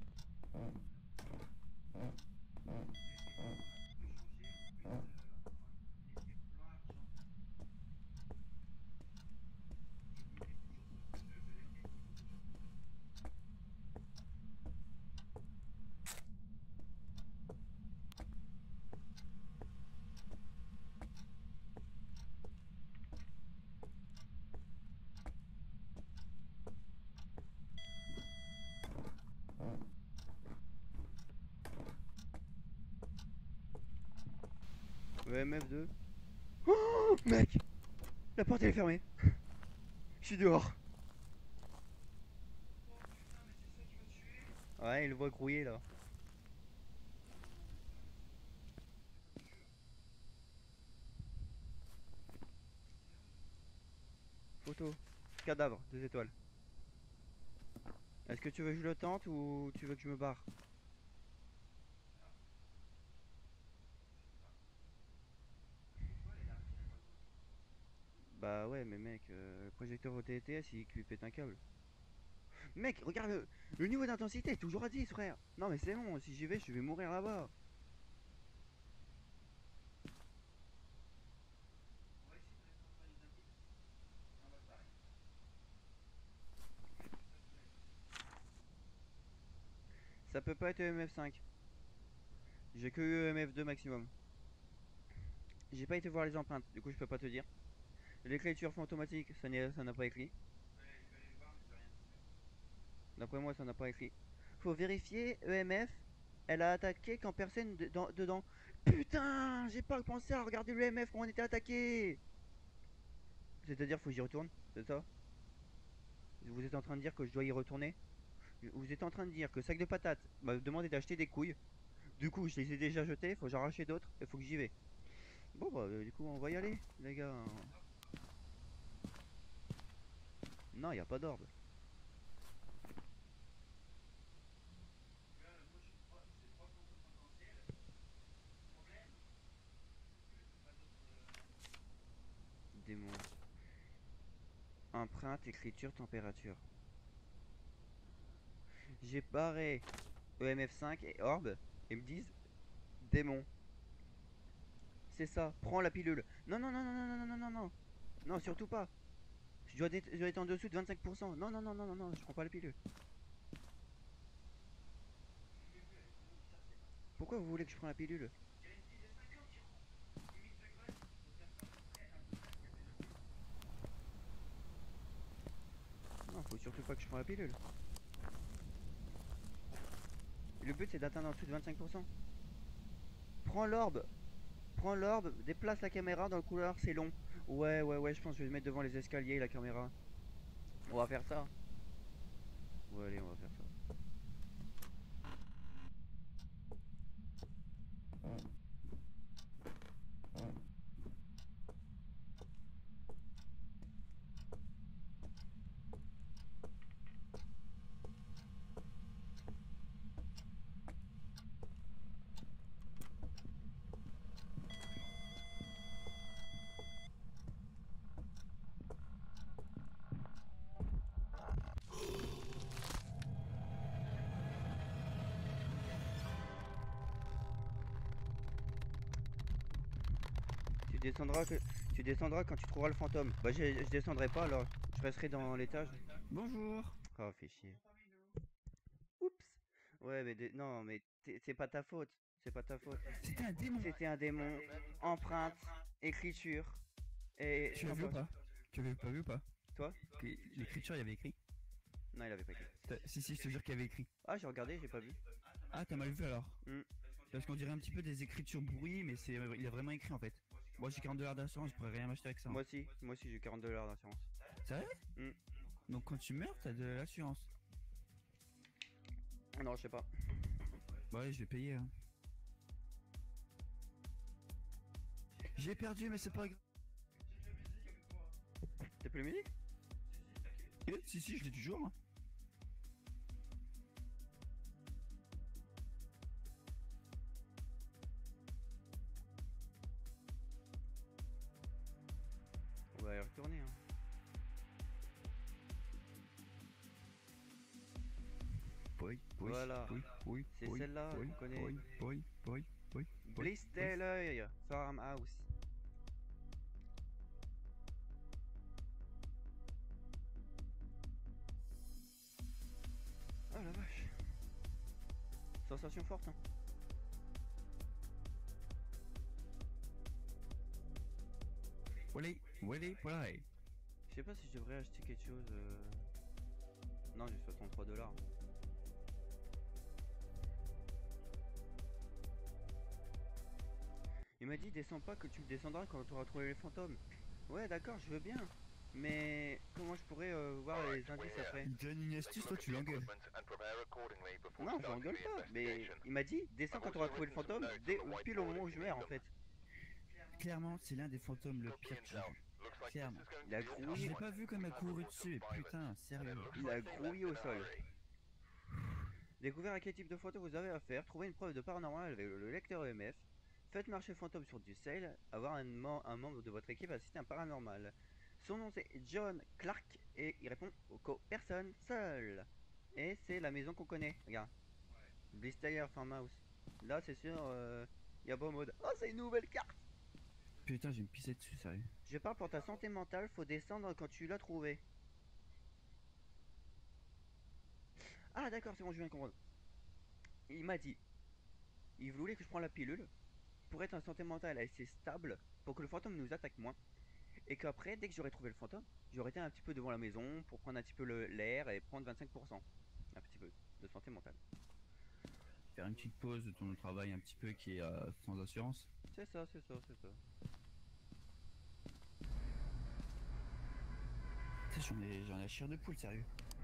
Le MF2. Oh, mec! La porte elle est fermée. Je suis dehors. Ouais, il le voit grouiller là. Photo. Cadavre, 2 étoiles. Est-ce que tu veux que je le tente ou tu veux que je me barre? Bah ouais, mais mec, le projecteur au TTS il pète un câble. Mec, regarde le niveau d'intensité est toujours à 10, frère. Non, mais c'est bon, si j'y vais, je vais mourir là-bas. Ça peut pas être EMF5. J'ai que EMF2 maximum. J'ai pas été voir les empreintes, du coup je peux pas te dire. L'écriture automatique, ça n'a pas écrit. D'après moi, ça n'a pas écrit. Faut vérifier, EMF, elle a attaqué quand personne dedans. Putain, j'ai pas pensé à regarder l'EMF quand on était attaqué. C'est-à-dire, faut que j'y retourne, c'est ça? Vous êtes en train de dire que je dois y retourner? Vous êtes en train de dire que Sac de Patates m'a demandé d'acheter des couilles. Du coup, je les ai déjà jetées, faut que j'en rachète d'autres, il faut que j'y vais. Bon, bah, du coup, on va y aller, les gars. Non, y a pas d'orbe. Démon. Empreinte, écriture, température. J'ai barré EMF5 et orbe. Ils me disent démon. C'est ça, prends la pilule. Non, non, non, non, non, non, non, non, non. Non, surtout pas. Je dois être en dessous de 25%. Non, non, non, non, non, non, je prends pas la pilule. Pourquoi vous voulez que je prenne la pilule? surtout pas que je prends la pilule. Le but c'est d'atteindre en dessous de 25%. Prends l'orbe. Prends l'orbe, déplace la caméra dans le couloir, c'est long. Ouais, je pense que je vais me mettre devant les escaliers la caméra. On va faire ça. Ouais, allez, on va faire ça. Tu descendras quand tu trouveras le fantôme. Bah je descendrai pas alors. Je resterai dans l'étage. Bonjour. Oh, fais chier. Oups. Ouais, mais non, mais c'est pas ta faute. C'est pas ta faute. C'était un démon. C'était un démon. Empreinte, écriture. Et Tu l'as vu ou pas? Tu l'avais pas vu ou pas? Toi? L'écriture, il y avait écrit. Non, il avait pas écrit. Si, je te jure qu'il y avait écrit. Ah, j'ai regardé, j'ai pas vu. Ah, t'as mal vu alors? Hmm. Parce qu'on dirait un petit peu des écritures brouillées, mais il a vraiment écrit en fait. Moi j'ai 40 $ d'assurance, je pourrais rien m'acheter avec ça. Moi aussi j'ai 40 $ d'assurance. C'est vrai? Hmm. Donc quand tu meurs, t'as de l'assurance. Non, je sais pas. Bah ouais, je vais payer. Hein. J'ai perdu, mais c'est pas grave. T'as plus la musique? Si, je l'ai toujours. Hein. On va y retourner. Hein. Voilà. C'est celle-là qu'on connaît. Blisteller Farmhouse. Oh la vache. Sensation forte, hein. Voilà. Je sais pas si je devrais acheter quelque chose. Non, j'ai 63 $. Il m'a dit descends pas que tu descendras quand tu auras trouvé les fantômes. Ouais, d'accord, je veux bien. Mais comment je pourrais voir les indices après? Il donne une astuce, toi tu l'engueules. Non, je l'engueule pas. Mais il m'a dit descends quand tu auras trouvé le fantôme pile au moment où je meurs en fait. Clairement, c'est l'un des fantômes le pire que j'ai vu. Clairement. Il a Je grouillé. l'ai pas vu comme elle a couru dessus, et putain, sérieux. Il a grouillé au sol. Découvrir à quel type de photo vous avez à faire. Trouver une preuve de paranormal avec le lecteur EMF. Faites marcher le fantôme sur du sel. Avoir un membre de votre équipe assister à un paranormal. Son nom c'est John Clark et il répond aux personnes seules. Et c'est la maison qu'on connaît. Regarde. Blisteller Farmhouse. Là c'est sûr, il y a pas mode. Oh, c'est une nouvelle carte. Putain, j'ai me pissé dessus, sérieux. Je parle pour ta santé mentale, faut descendre quand tu l'as trouvé. Ah d'accord, c'est bon, je viens de comprendre. Il m'a dit, il voulait que je prenne la pilule pour être en santé mentale assez stable, pour que le fantôme nous attaque moins. Et qu'après, dès que j'aurais trouvé le fantôme, j'aurais été un petit peu devant la maison pour prendre un petit peu l'air et prendre 25%. Un petit peu de santé mentale. Faire une petite pause de ton travail un petit peu qui est sans assurance. C'est ça. J'en ai la chair de poule, sérieux.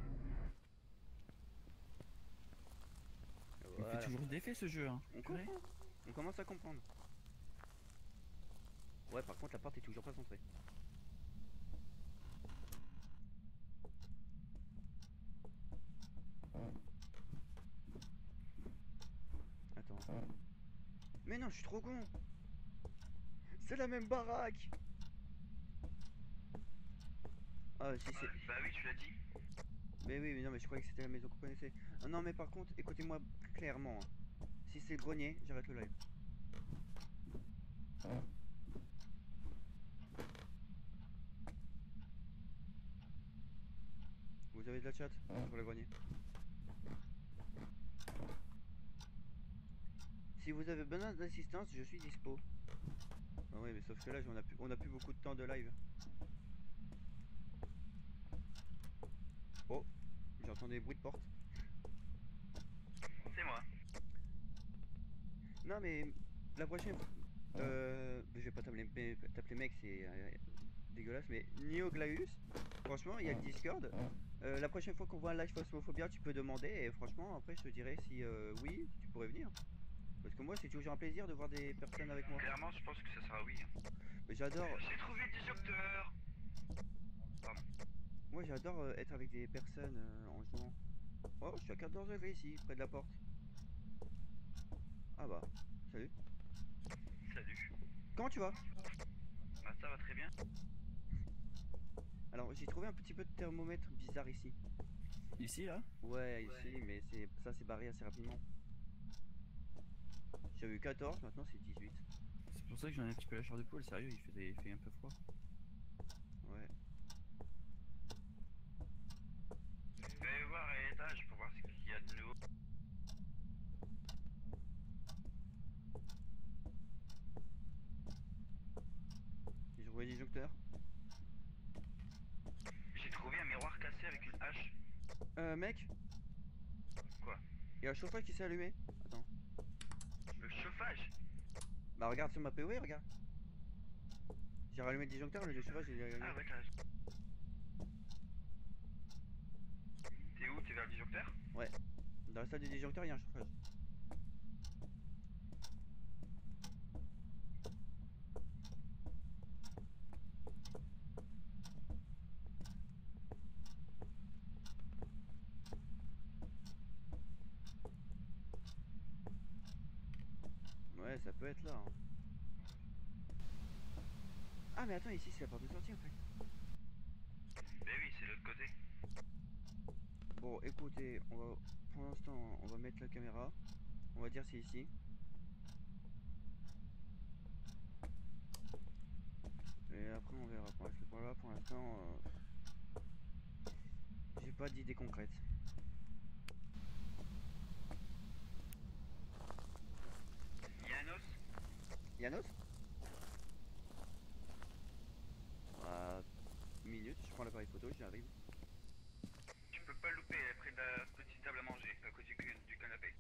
Voilà. Il fait toujours des effets ce jeu, hein. On commence à comprendre. Ouais, par contre, la porte est toujours pas centrée. Attends. Mais non, je suis trop con. C'est la même baraque. Ah, si c'est. Bah oui, tu l'as dit. Mais oui, mais non, mais je croyais que c'était la maison qu'on connaissait. Ah, non, mais par contre, écoutez-moi clairement. Hein. Si c'est le grenier, j'arrête le live. Vous avez de la chat sur le grenier. Si vous avez besoin d'assistance, je suis dispo. Ah oui, mais sauf que là, on a plus beaucoup de temps de live. Oh, J'entends des bruits de porte. C'est moi. Non mais la prochaine fois... je vais pas t'appeler mec, c'est dégueulasse, mais Neoglaus, franchement, il y a le Discord. La prochaine fois qu'on voit un live Phasmophobia, tu peux demander, et franchement, après, je te dirai si oui, tu pourrais venir. Parce que moi, c'est toujours un plaisir de voir des personnes avec moi. Clairement, je pense que ça sera oui. Mais j'adore, J'ai trouvé le disjoncteur. Pardon. moi, j'adore être avec des personnes en jouant. Oh, je suis à 14 degrés ici, près de la porte. Ah bah, salut. Salut. Comment tu vas? Bah ça va très bien. Alors, j'ai trouvé un petit peu de thermomètre bizarre ici. Ici, là? Ouais, ici, mais ça s'est barré assez rapidement. J'avais eu 14, maintenant c'est 18. C'est pour ça que j'en ai un petit peu la chair de poule, sérieux, il fait un peu froid. Ouais. Je vais voir à l'étage pour voir ce qu'il y a de nouveau. J'ai trouvé des disjoncteurs. J'ai trouvé un miroir cassé avec une hache. Mec, Quoi? il y a un chauffage qui s'est allumé. Attends. Le chauffage? Bah regarde sur ma POV, regarde. J'ai rallumé le disjoncteur, le chauffage il est allumé. Ah ouais, t'as raison. T'es où? T'es vers le disjoncteur? Ouais. Dans la salle du disjoncteur, il y a un chauffage. Ouais, ça peut être là. Hein. Ah mais attends, ici c'est la porte de sortie en fait. Ben oui, c'est l'autre côté. Bon, écoutez, pour l'instant, on va mettre la caméra. On va dire c'est ici. Et après on verra. Parce que pour là, pour l'instant, j'ai pas d'idée concrète. Yanos? Yanos? Ah, minute, je prends l'appareil photo, j'arrive. Tu peux pas le louper, elle est près de la petite table à manger, à côté du canapé.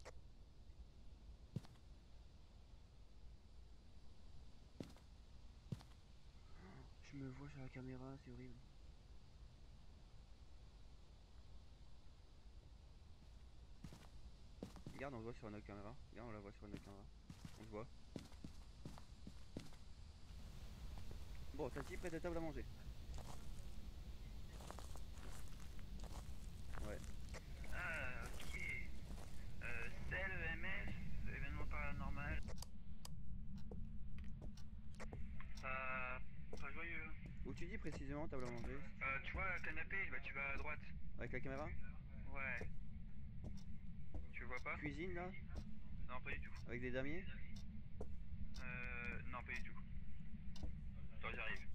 Je me vois sur la caméra, c'est horrible. Regarde, on le voit sur notre caméra. Regarde, on la voit sur notre caméra. On se voit. Bon, t'as dit près de la table à manger. Ouais. Ah, ok. C'est le EMF, événement paranormal. Pas joyeux. Où tu dis précisément table à manger? Tu vois, canapé, bah tu vas à droite. Avec la caméra? Ouais. Tu le vois pas? Cuisine là? Non, pas du tout. Avec des damiers? Non, pas du tout. Attends, j'arrive.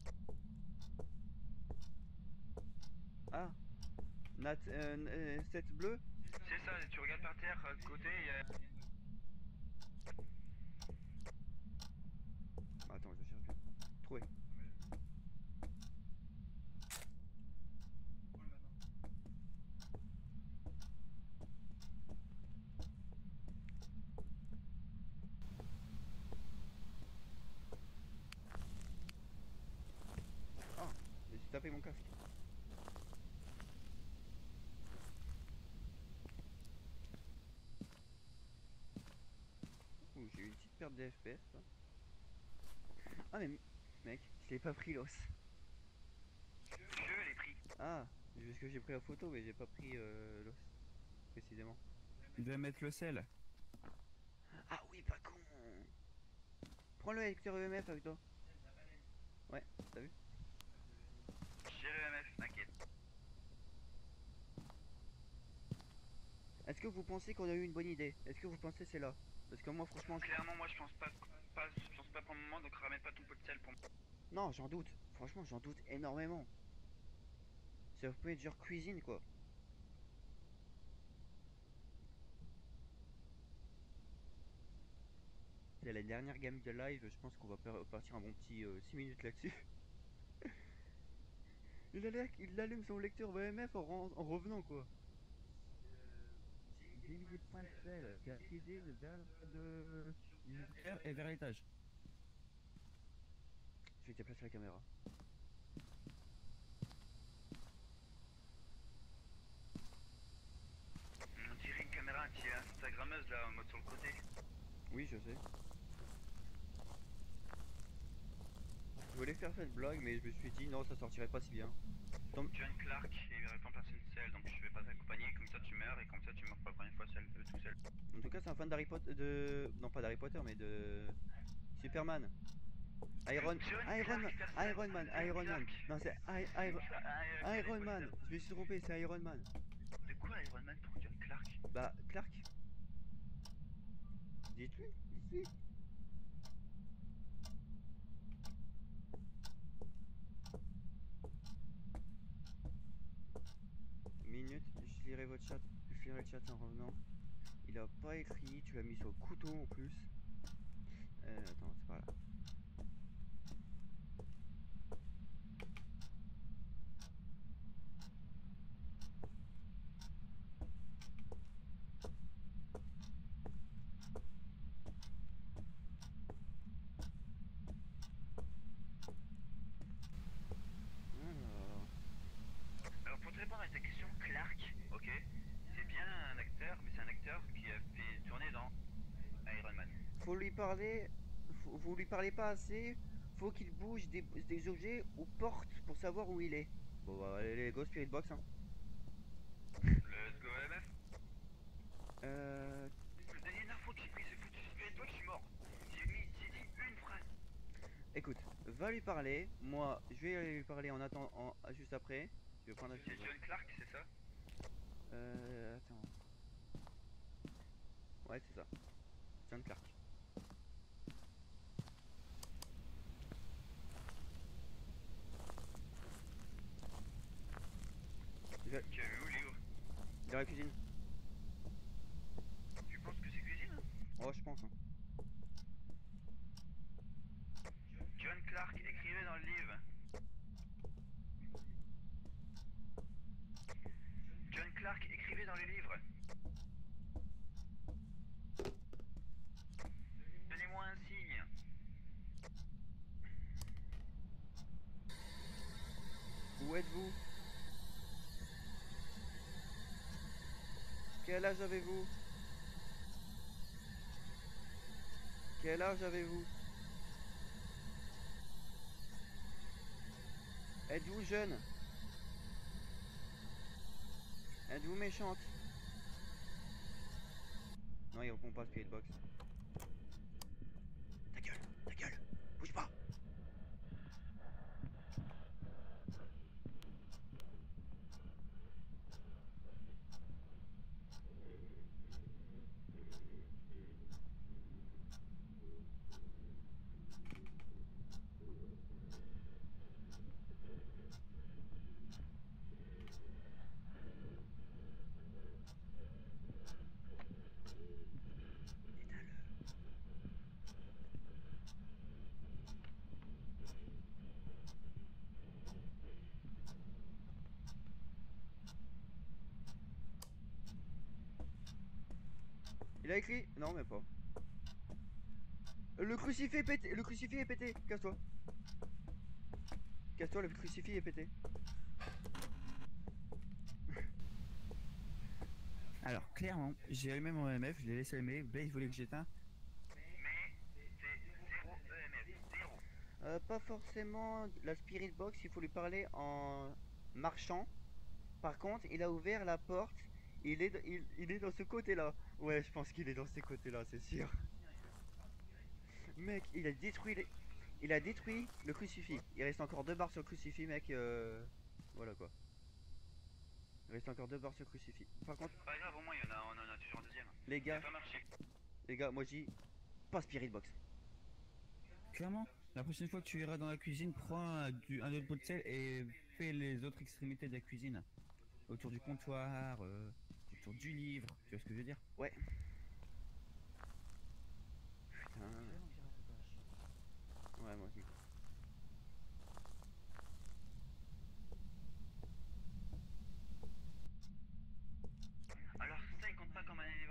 Ah! Nat, 7 bleu? C'est ça, tu regardes par terre, à côté, il y a... Attends, je cherche bien. Trouvé. Ah! Je me suis tapé mon casque. Ouh, j'ai eu une petite perte de FPS là. Ah mais mec, je l'ai pas pris l'os. Je l'ai pris. Ah! Parce que j'ai pris la photo mais j'ai pas pris l'os. Précisément. Il devait mettre le sel. Ah oui, pas con! Prends le lecteur EMF avec toi. Ouais, t'as vu? J'ai le EMF, t'inquiète. Est-ce que vous pensez qu'on a eu une bonne idée? Est-ce que vous pensez c'est là? Parce que moi franchement Clairement, moi je pense je pense pas pour le moment, donc ramène pas ton pot de sel pour moi. non, j'en doute. Franchement, j'en doute énormément. Ça peut être genre cuisine quoi. C'est la dernière game de live, je pense qu'on va partir un bon petit 6 minutes là-dessus. Il allume son lecteur VMF en revenant quoi. J'ai mis des points de sel qui a accusé vers de l'unitaire et vers l'étage. Je vais déplacer la caméra. On dirait une caméra anti-instagrammeuse là, en mode sur le côté. Oui, je sais. Je voulais faire cette blague, mais je me suis dit non, ça sortirait pas si bien. John Clark, il répond personne seul, donc je vais pas t'accompagner, comme ça tu meurs et comme ça tu meurs pas la première fois seul, tout seul. En tout cas, c'est un fan d'Harry Potter, non pas d'Harry Potter, mais de Superman. Iron, John Iron Man, Clark, personne. Iron Man, John Iron Man. Clark. Non, c'est Iron Man. Je me suis trompé, c'est Iron Man. De quoi Iron Man pour John Clark? Bah, Clark. Dites-lui, dites-lui. Minute, je lirai votre chat. Je lirai le chat en revenant. Il a pas écrit, tu l'as mis sur le couteau en plus. Attends, c'est pas là. Alors pour te répondre à ta question, Clark, ok, c'est bien un acteur, mais c'est un acteur qui a fait tourner dans Iron Man. Faut lui parler. Vous lui parlez pas assez. Faut qu'il bouge des objets ou portes pour savoir où il est. Bon, bah, allez, go Spirit Box. Hein. Let's go MF. Euh. Le dernier info que j'ai pris, c'est foutu, c'est toi que je suis mort. J'ai dit une phrase. Écoute, va lui parler. Moi, je vais aller lui parler en attendant, juste après. Je vais prendre un C'est John Clark, c'est ça? Attends. Ouais, c'est ça. John Clark. Tu as vu où Léo? Dans la cuisine. Tu penses que c'est cuisine? Oh, je pense. Hein. John Clark écrivait dans le livre. John Clark écrivait dans les livres. Donnez-moi un signe. Où êtes-vous? Quel âge avez-vous? Quel âge avez-vous? Êtes-vous jeune? Êtes-vous méchante? Non, il répond pas Spirit Box. Ta gueule, bouge pas. Il a écrit? Non, mais pas. Le crucifix est pété. Le crucifix est pété. Casse-toi. Casse-toi, le crucifix est pété. Alors, clairement, j'ai allumé mon EMF, je l'ai laissé allumer, Blaze voulait que j'éteins. Mais c'est 0 EMF, 0. Pas forcément la Spirit Box, il faut lui parler en marchant. Par contre, il a ouvert la porte. Il est dans ce côté-là. Ouais, je pense qu'il est dans ces côtés-là, c'est sûr. Mec, il a détruit le crucifix. Il reste encore 2 barres sur le crucifix, mec. Voilà quoi. Il reste encore 2 barres sur le crucifix. Par contre, Pas grave, au moins on en a toujours un deuxième. les Ça a gars, pas marché. moi je dis pas Spirit Box. Clairement, la prochaine fois que tu iras dans la cuisine, prends un autre pot de sel et fais les autres extrémités de la cuisine. Autour du comptoir, autour du livre, tu vois ce que je veux dire? Ouais. Putain. Ouais, moi aussi. Alors ça il compte pas comme un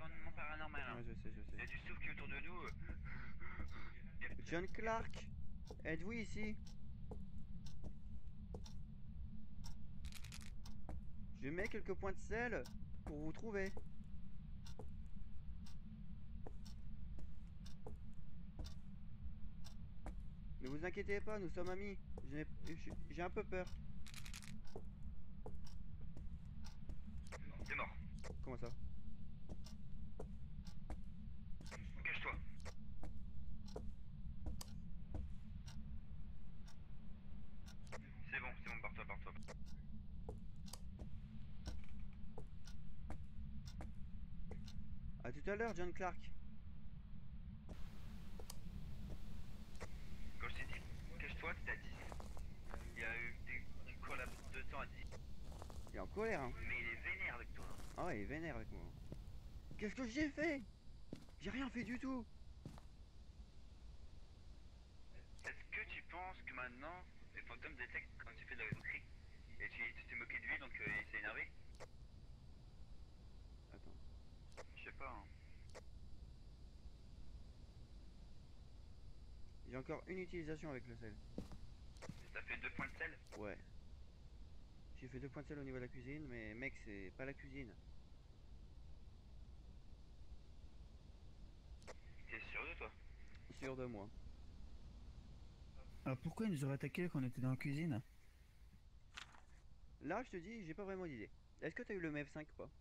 John Clark, êtes-vous ici? Je mets quelques points de sel pour vous trouver. Ne vous inquiétez pas, nous sommes amis. J'ai un peu peur. T'es mort. Comment ça? Cache-toi. C'est bon, pars-toi, pars-toi. À tout à l'heure, John Clark. Quand je t'ai dit cache-toi, t'as dit. Il y a eu une cour laps de temps à 10. Il est en colère, hein. Mais il est vénère avec toi. Ah ouais, il est vénère avec moi. Qu'est-ce que j'ai fait? J'ai rien fait du tout. Est-ce que tu penses que maintenant, les fantômes détectent quand tu fais de la moquerie? Et tu t'es moqué de lui, donc il s'est énervé? Attends. Je sais pas, hein. J'ai encore une utilisation avec le sel. T'as fait 2 points de sel? Ouais. J'ai fait 2 points de sel au niveau de la cuisine, mais mec, c'est pas la cuisine. T'es sûr de toi? Sûr de moi. Alors pourquoi ils nous auraient attaqué quand on était dans la cuisine? Là, je te dis, j'ai pas vraiment d'idée. Est-ce que t'as eu le MEV5 ou pas?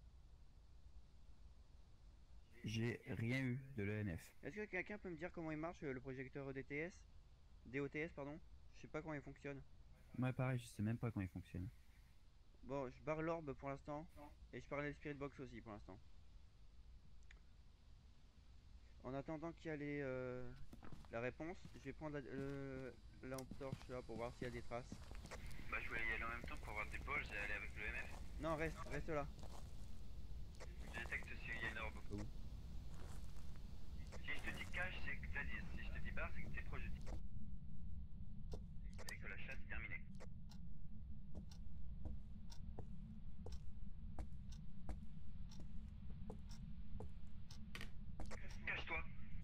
J'ai rien eu de l'ENF. Est-ce que quelqu'un peut me dire comment il marche le projecteur DTS? DOTS, pardon? Je sais pas comment il fonctionne. Moi pareil, je sais même pas comment il fonctionne. Bon, je barre l'orbe pour l'instant. Et je parlais de Spirit Box aussi pour l'instant. En attendant qu'il y a la réponse, je vais prendre la lampe torche là pour voir s'il y a des traces. Bah je voulais y aller en même temps pour avoir des balles et aller avec le MF. Non, reste là. Je détecte s'il y a une orbe. Où? Si je te dis cache, c'est que t'as 10. Si je te dis barre, c'est que t'es proche de 10. Et que la chasse est terminée. Cache-toi.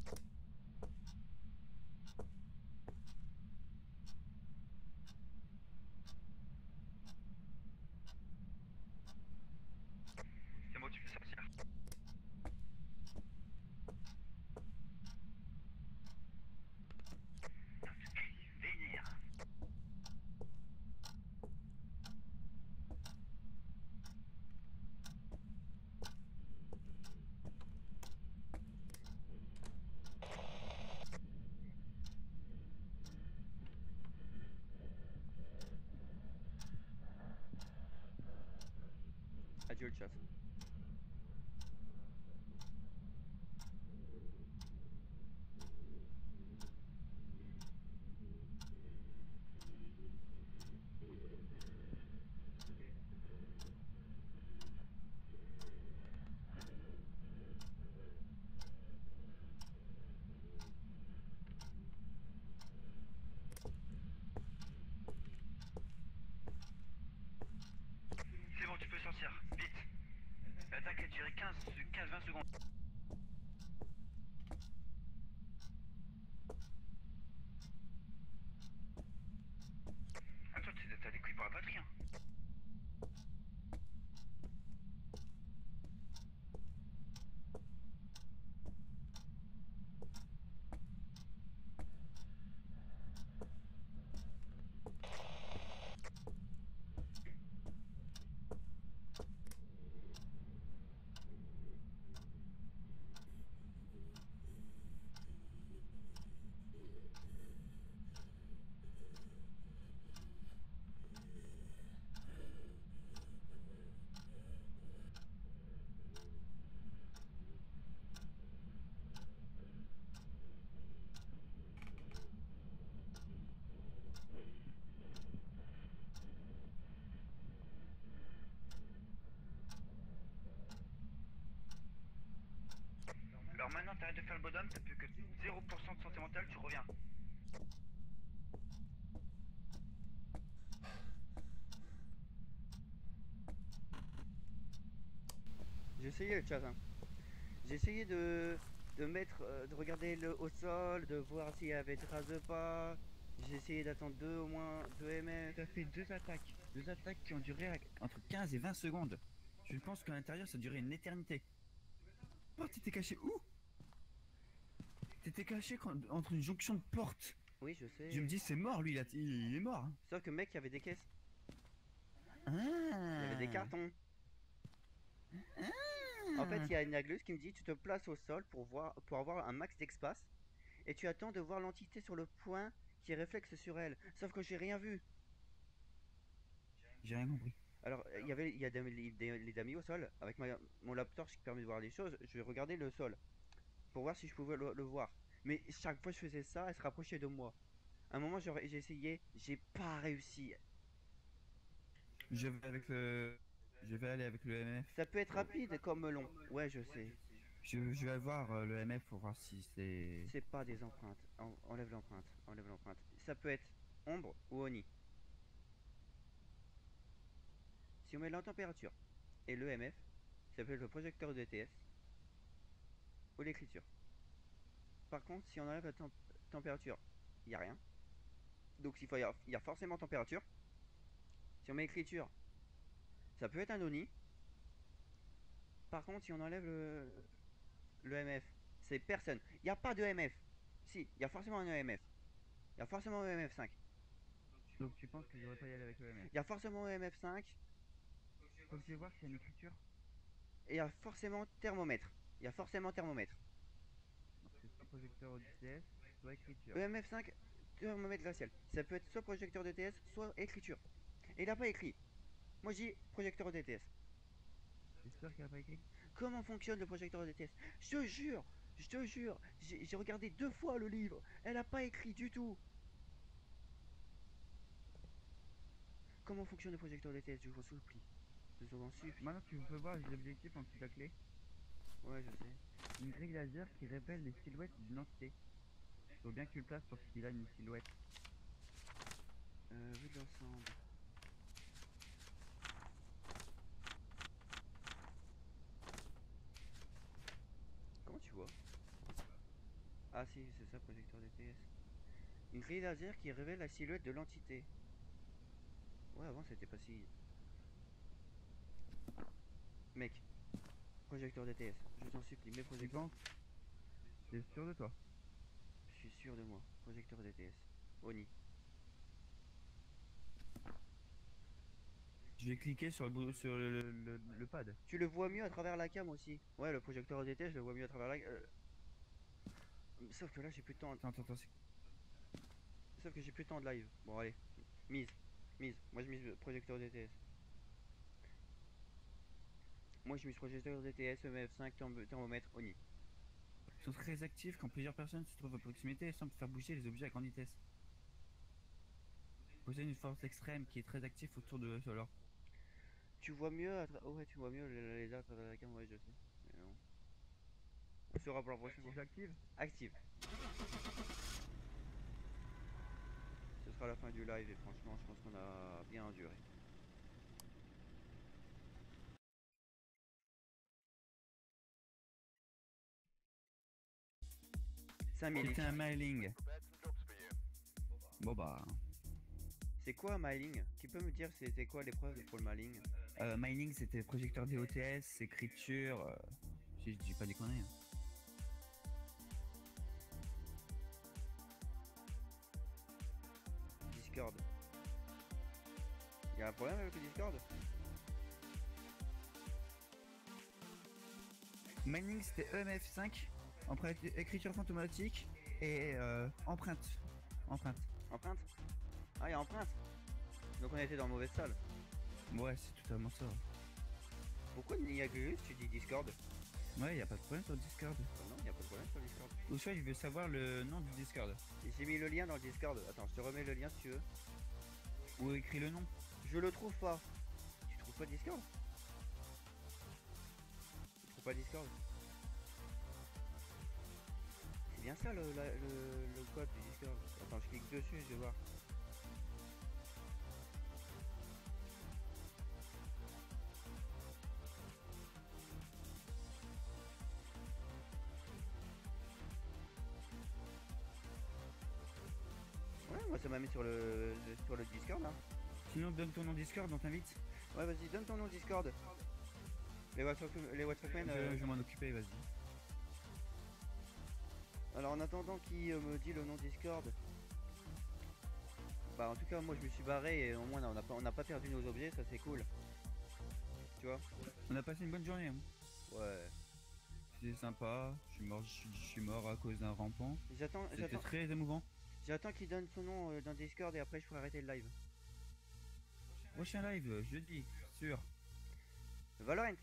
C'est bon, tu peux sortir. Vénère. Adieu le chat. C'est bon, tu peux sortir. Vite. L'attaque a duré 15-20 secondes. Ah toi, t'as des couilles pour la batterie, hein. Alors maintenant, t'arrêtes de faire le bonhomme, t'as plus que 0% de santé mentale, tu reviens. J'ai essayé le chat, hein. J'ai essayé de de regarder au sol, de voir s'il y avait trace de pas. J'ai essayé d'attendre au moins 2 MF. T'as fait deux attaques. Deux attaques qui ont duré entre 15 et 20 secondes. Je pense qu'à l'intérieur, ça durait une éternité. Oh, t'étais caché où? T'étais caché entre une jonction de portes. Oui, je sais. Je me dis, c'est mort, lui, il est mort. Hein. Sauf que mec, il y avait des caisses. Ah. Il y avait des cartons. En fait, il y a une agleuse qui me dit tu te places au sol pour avoir un max d'espace et tu attends de voir l'entité sur le point qui réflexe sur elle. Sauf que j'ai rien vu. J'ai rien compris. Alors, il y a les amis au sol. Avec mon laptop qui permet de voir les choses, je vais regarder le sol pour voir si je pouvais le voir. Mais chaque fois que je faisais ça, elle se rapprochait de moi. À un moment, j'ai essayé, j'ai pas réussi. Je vais avec le. Je vais aller avec le MF. Ça peut être rapide comme long. Ouais, je sais. Je vais voir le MF pour voir si c'est. C'est pas des empreintes. Enlève l'empreinte. Enlève l'empreinte. Ça peut être ombre ou Oni. Si on met la température et le MF, ça peut être le projecteur de DTS ou l'écriture. Par contre, si on enlève la température, il n'y a rien. Donc il y a forcément température. Si on met écriture, ça peut être un Oni. Par contre, si on enlève le MF, c'est personne. Il n'y a pas de MF. Si, il y a forcément un EMF. Il y a forcément un EMF5. Donc tu penses que je devrais pas y aller avec le MF? Il y a forcément un EMF5 Faut que je vais voir s'il y a une écriture. et il y a forcément thermomètre. Il y a forcément thermomètre. Donc c'est soit projecteur au DTS, soit écriture. EMF5, thermomètre glacial. Ça peut être soit projecteur de TS, soit écriture. Et il n'a pas écrit. Moi je dis projecteur DTS. C'est sûr qu'il a pas écrit? Comment fonctionne le projecteur DTS? Je te jure, j'ai regardé 2 fois le livre. Elle n'a pas écrit du tout. Comment fonctionne le projecteur DTS? Je vous en supplie. Je vous en supplie. Maintenant tu peux voir les objectifs en dessous de la clé. Ouais, je sais. Une grille laser qui révèle les silhouettes d'une entité. Faut bien que tu le places pour qu'il a une silhouette. Vue de l'ensemble. Comment tu vois? Ah si, c'est ça, projecteur DTS. Une grille laser qui révèle la silhouette de l'entité. Ouais, avant c'était pas si... Mec, projecteur DTS, je t'en supplie, mets Tu projecteur. penses? T'es sûr de toi? Je suis sûr de moi. Projecteur DTS. Oni. Je vais cliquer sur sur le pad. Tu le vois mieux à travers la cam aussi. Ouais, le projecteur DTS, je le vois mieux à travers la cam. Sauf que là, j'ai plus de temps. Attends, Sauf que j'ai plus de temps de live. Bon, allez. Mise. Mise. Moi, je mise projecteur DTS. Moi, je mise projecteur DTS, EMF5, thermomètre, Oni. Ils sont très actifs quand plusieurs personnes se trouvent à proximité et semblent faire bouger les objets à grande vitesse. Possèdent une force extrême qui est très active autour de eux alors. Tu vois mieux oh, ouais, tu vois mieux les à travers la cam, ouais, je sais. Mais non. On sera pour la prochaine fois. Active? Active. Ce sera la fin du live et franchement, je pense qu'on a bien enduré. C'était un mailing. Bon bah. C'est quoi mailing? Tu peux me dire c'était quoi l'épreuve pour le mailing? Mining c'était projecteur DOTS, écriture. Si je dis pas des conneries. Hein. Discord. Y'a un problème avec le Discord? Mining c'était EMF5, écriture fantomatique et empreinte. Empreinte. Empreinte? Ah, y'a empreinte. Donc on était dans la mauvaise salle. Ouais, c'est totalement ça. Pourquoi il y a que juste tu dis Discord? Ouais, y a pas de problème sur le Discord. Non, y'a pas de problème sur le Discord. Ou soit je veux savoir le nom du Discord. J'ai mis le lien dans le Discord. Attends, je te remets le lien si tu veux. Ou écrit le nom. Je le trouve pas. Tu trouves pas Discord? Tu trouves pas Discord? C'est bien ça le code du Discord. Attends, je clique dessus, je vais voir. ça m'a mis sur le Discord là. Sinon, donne ton nom Discord, on t'invite. Ouais, vas-y, donne ton nom Discord. Les What's-Up-Men. Je vais m'en occuper, vas-y. Alors en attendant qu'il me dit le nom Discord. Bah en tout cas moi je me suis barré et au moins on n'a pas perdu nos objets, ça c'est cool. Tu vois? On a passé une bonne journée. Hein. Ouais. C'était sympa. Je suis mort à cause d'un rampant. C'était très émouvant. J'attends qu'il donne son nom dans Discord et après je pourrai arrêter le live. Prochain live, jeudi, sûr. Valorant?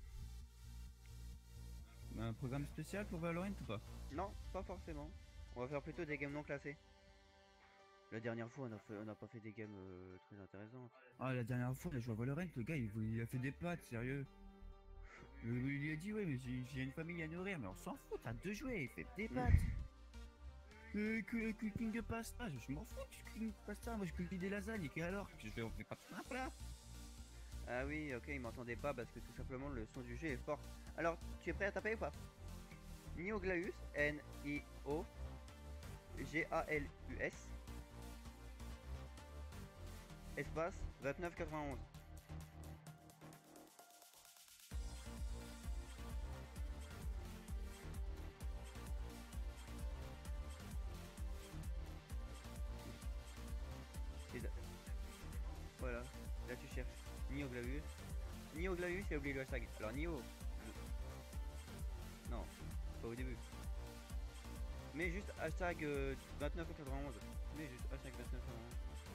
Un programme spécial pour Valorant ou pas? Non, pas forcément. On va faire plutôt des games non classés. La dernière fois on n'a pas fait des games très intéressantes. Ah, la dernière fois, on a joué à Valorant, le gars il a fait des pattes, sérieux. Il lui a dit, ouais, mais j'ai une famille à nourrir, mais on s'en fout, t'as 2 jouets, il fait des pattes. Cooking de pasta, je m'en fous, cooking de pasta, moi je cuisine des lasagnes, et alors on fait pas de plat. Ah oui, ok, il m'entendait pas parce que tout simplement le son du jeu est fort. Alors, tu es prêt à taper ou pas? Nioglaus, N-I-O-G-A-L-U-S, espace 2991. Voilà, là tu cherches Nioglaus. Nioglaus et oublie le hashtag. Alors Nio. Non, pas au début. Mais juste hashtag 2991. Mais juste hashtag 2991.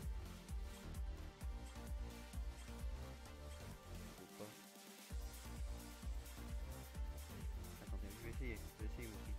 Attendez, je vais essayer aussi.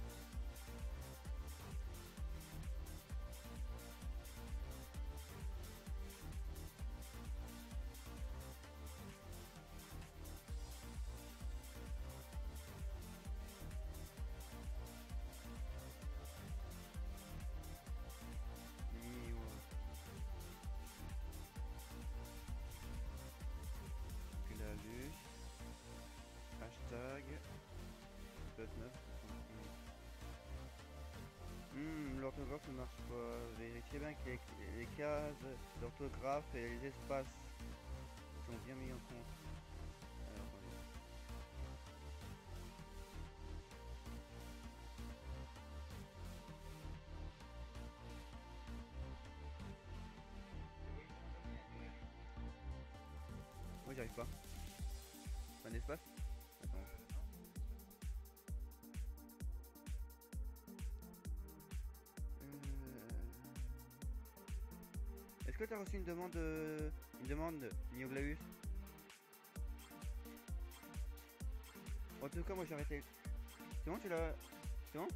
Hashtag 29. L'orthographe ne marche pas. Vérifiez bien que les cases d'orthographe et les espaces sont bien mis en compte. Alors, attendez. Moi j'y arrive pas. Pas d'espace? Attends. Est-ce que tu as reçu une demande Nioglaus? En tout cas moi j'ai arrêté. C'est bon, tu l'as... C'est bon?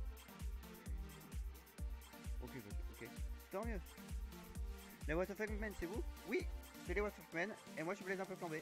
Ok, ok. Tant mieux. Les What's-Up-Men, c'est vous? Oui, c'est les What's-Up-Men et moi je vous laisse un peu flamber.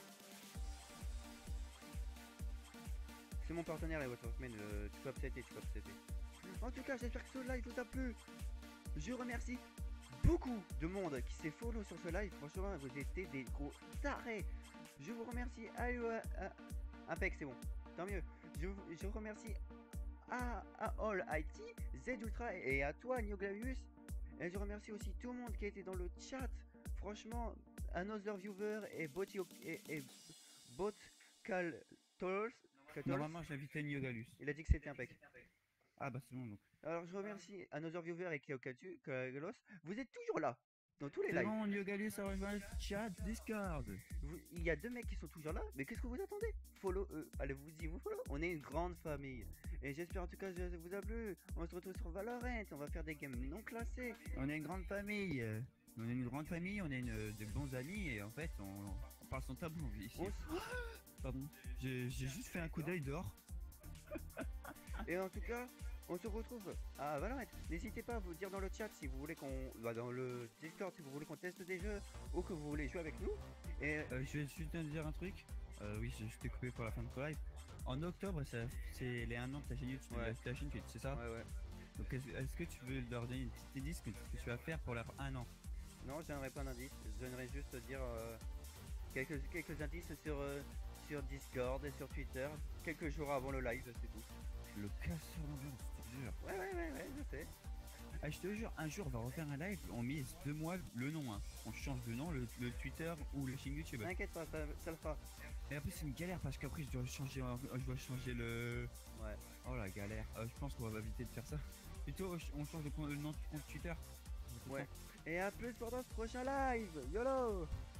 C'est mon partenaire les What's-Up-Men, tu peux upsetter. En tout cas j'espère que ce live vous a plu. Je remercie beaucoup de monde qui s'est follow sur ce live. Franchement vous étiez des gros tarés. Je vous remercie. Impec, c'est bon. Tant mieux. Je remercie à All IT, Z Ultra et à toi Nioglaus. Et je remercie aussi tout le monde qui a été dans le chat. Franchement, Another Viewer et Bot Cal Tolls. Normalement, j'invitais Nioglaus. Il a dit que c'était impec. Ah bah c'est bon donc. Alors je remercie Another Viewer et Keokalos. Vous êtes toujours là dans tous les C'est lives. bon, Nioglaus a rejoint le chat Discord. Il y a 2 mecs qui sont toujours là, mais qu'est-ce que vous attendez? Follow eux. Allez, vous follow. On est une grande famille. Et j'espère en tout cas que ça vous a plu. On se retrouve sur Valorant. On va faire des games non classés. On est une grande famille. On est des bons amis et en fait on parle sans tabou ici. Pardon, j'ai juste fait un coup d'œil dehors. Et en tout cas, on se retrouve à Valorant. N'hésitez pas à vous dire dans le chat si vous voulez dans le Discord, si vous voulez qu'on teste des jeux ou que vous voulez jouer avec nous. Et je vais juste te dire un truc. Oui, je t'ai coupé pour la fin de ton live. En octobre, c'est les 1 an de ta chaîne YouTube, Ouais. c'est ça? ouais. Donc est-ce que tu veux leur donner une petite indice que tu vas faire pour leur 1 an? Non, je donnerai pas d'indices. Je donnerai juste dire quelques indices sur Discord et sur Twitter quelques jours avant le live, c'est tout. Le casseur d'ambiance, c'est dur. Ouais, je sais. Ah, je te jure, un jour on va refaire un live, on mise 2 mois le nom, hein. On change de nom, le Twitter ou le chaîne YouTube. T'inquiète pas, ça le fera. Et après c'est une galère parce qu'après je dois changer le... Ouais. Oh la galère. Je pense qu'on va éviter de faire ça. Plutôt on change le nom de compte Twitter. Ouais. Et à plus pour notre prochain live. YOLO.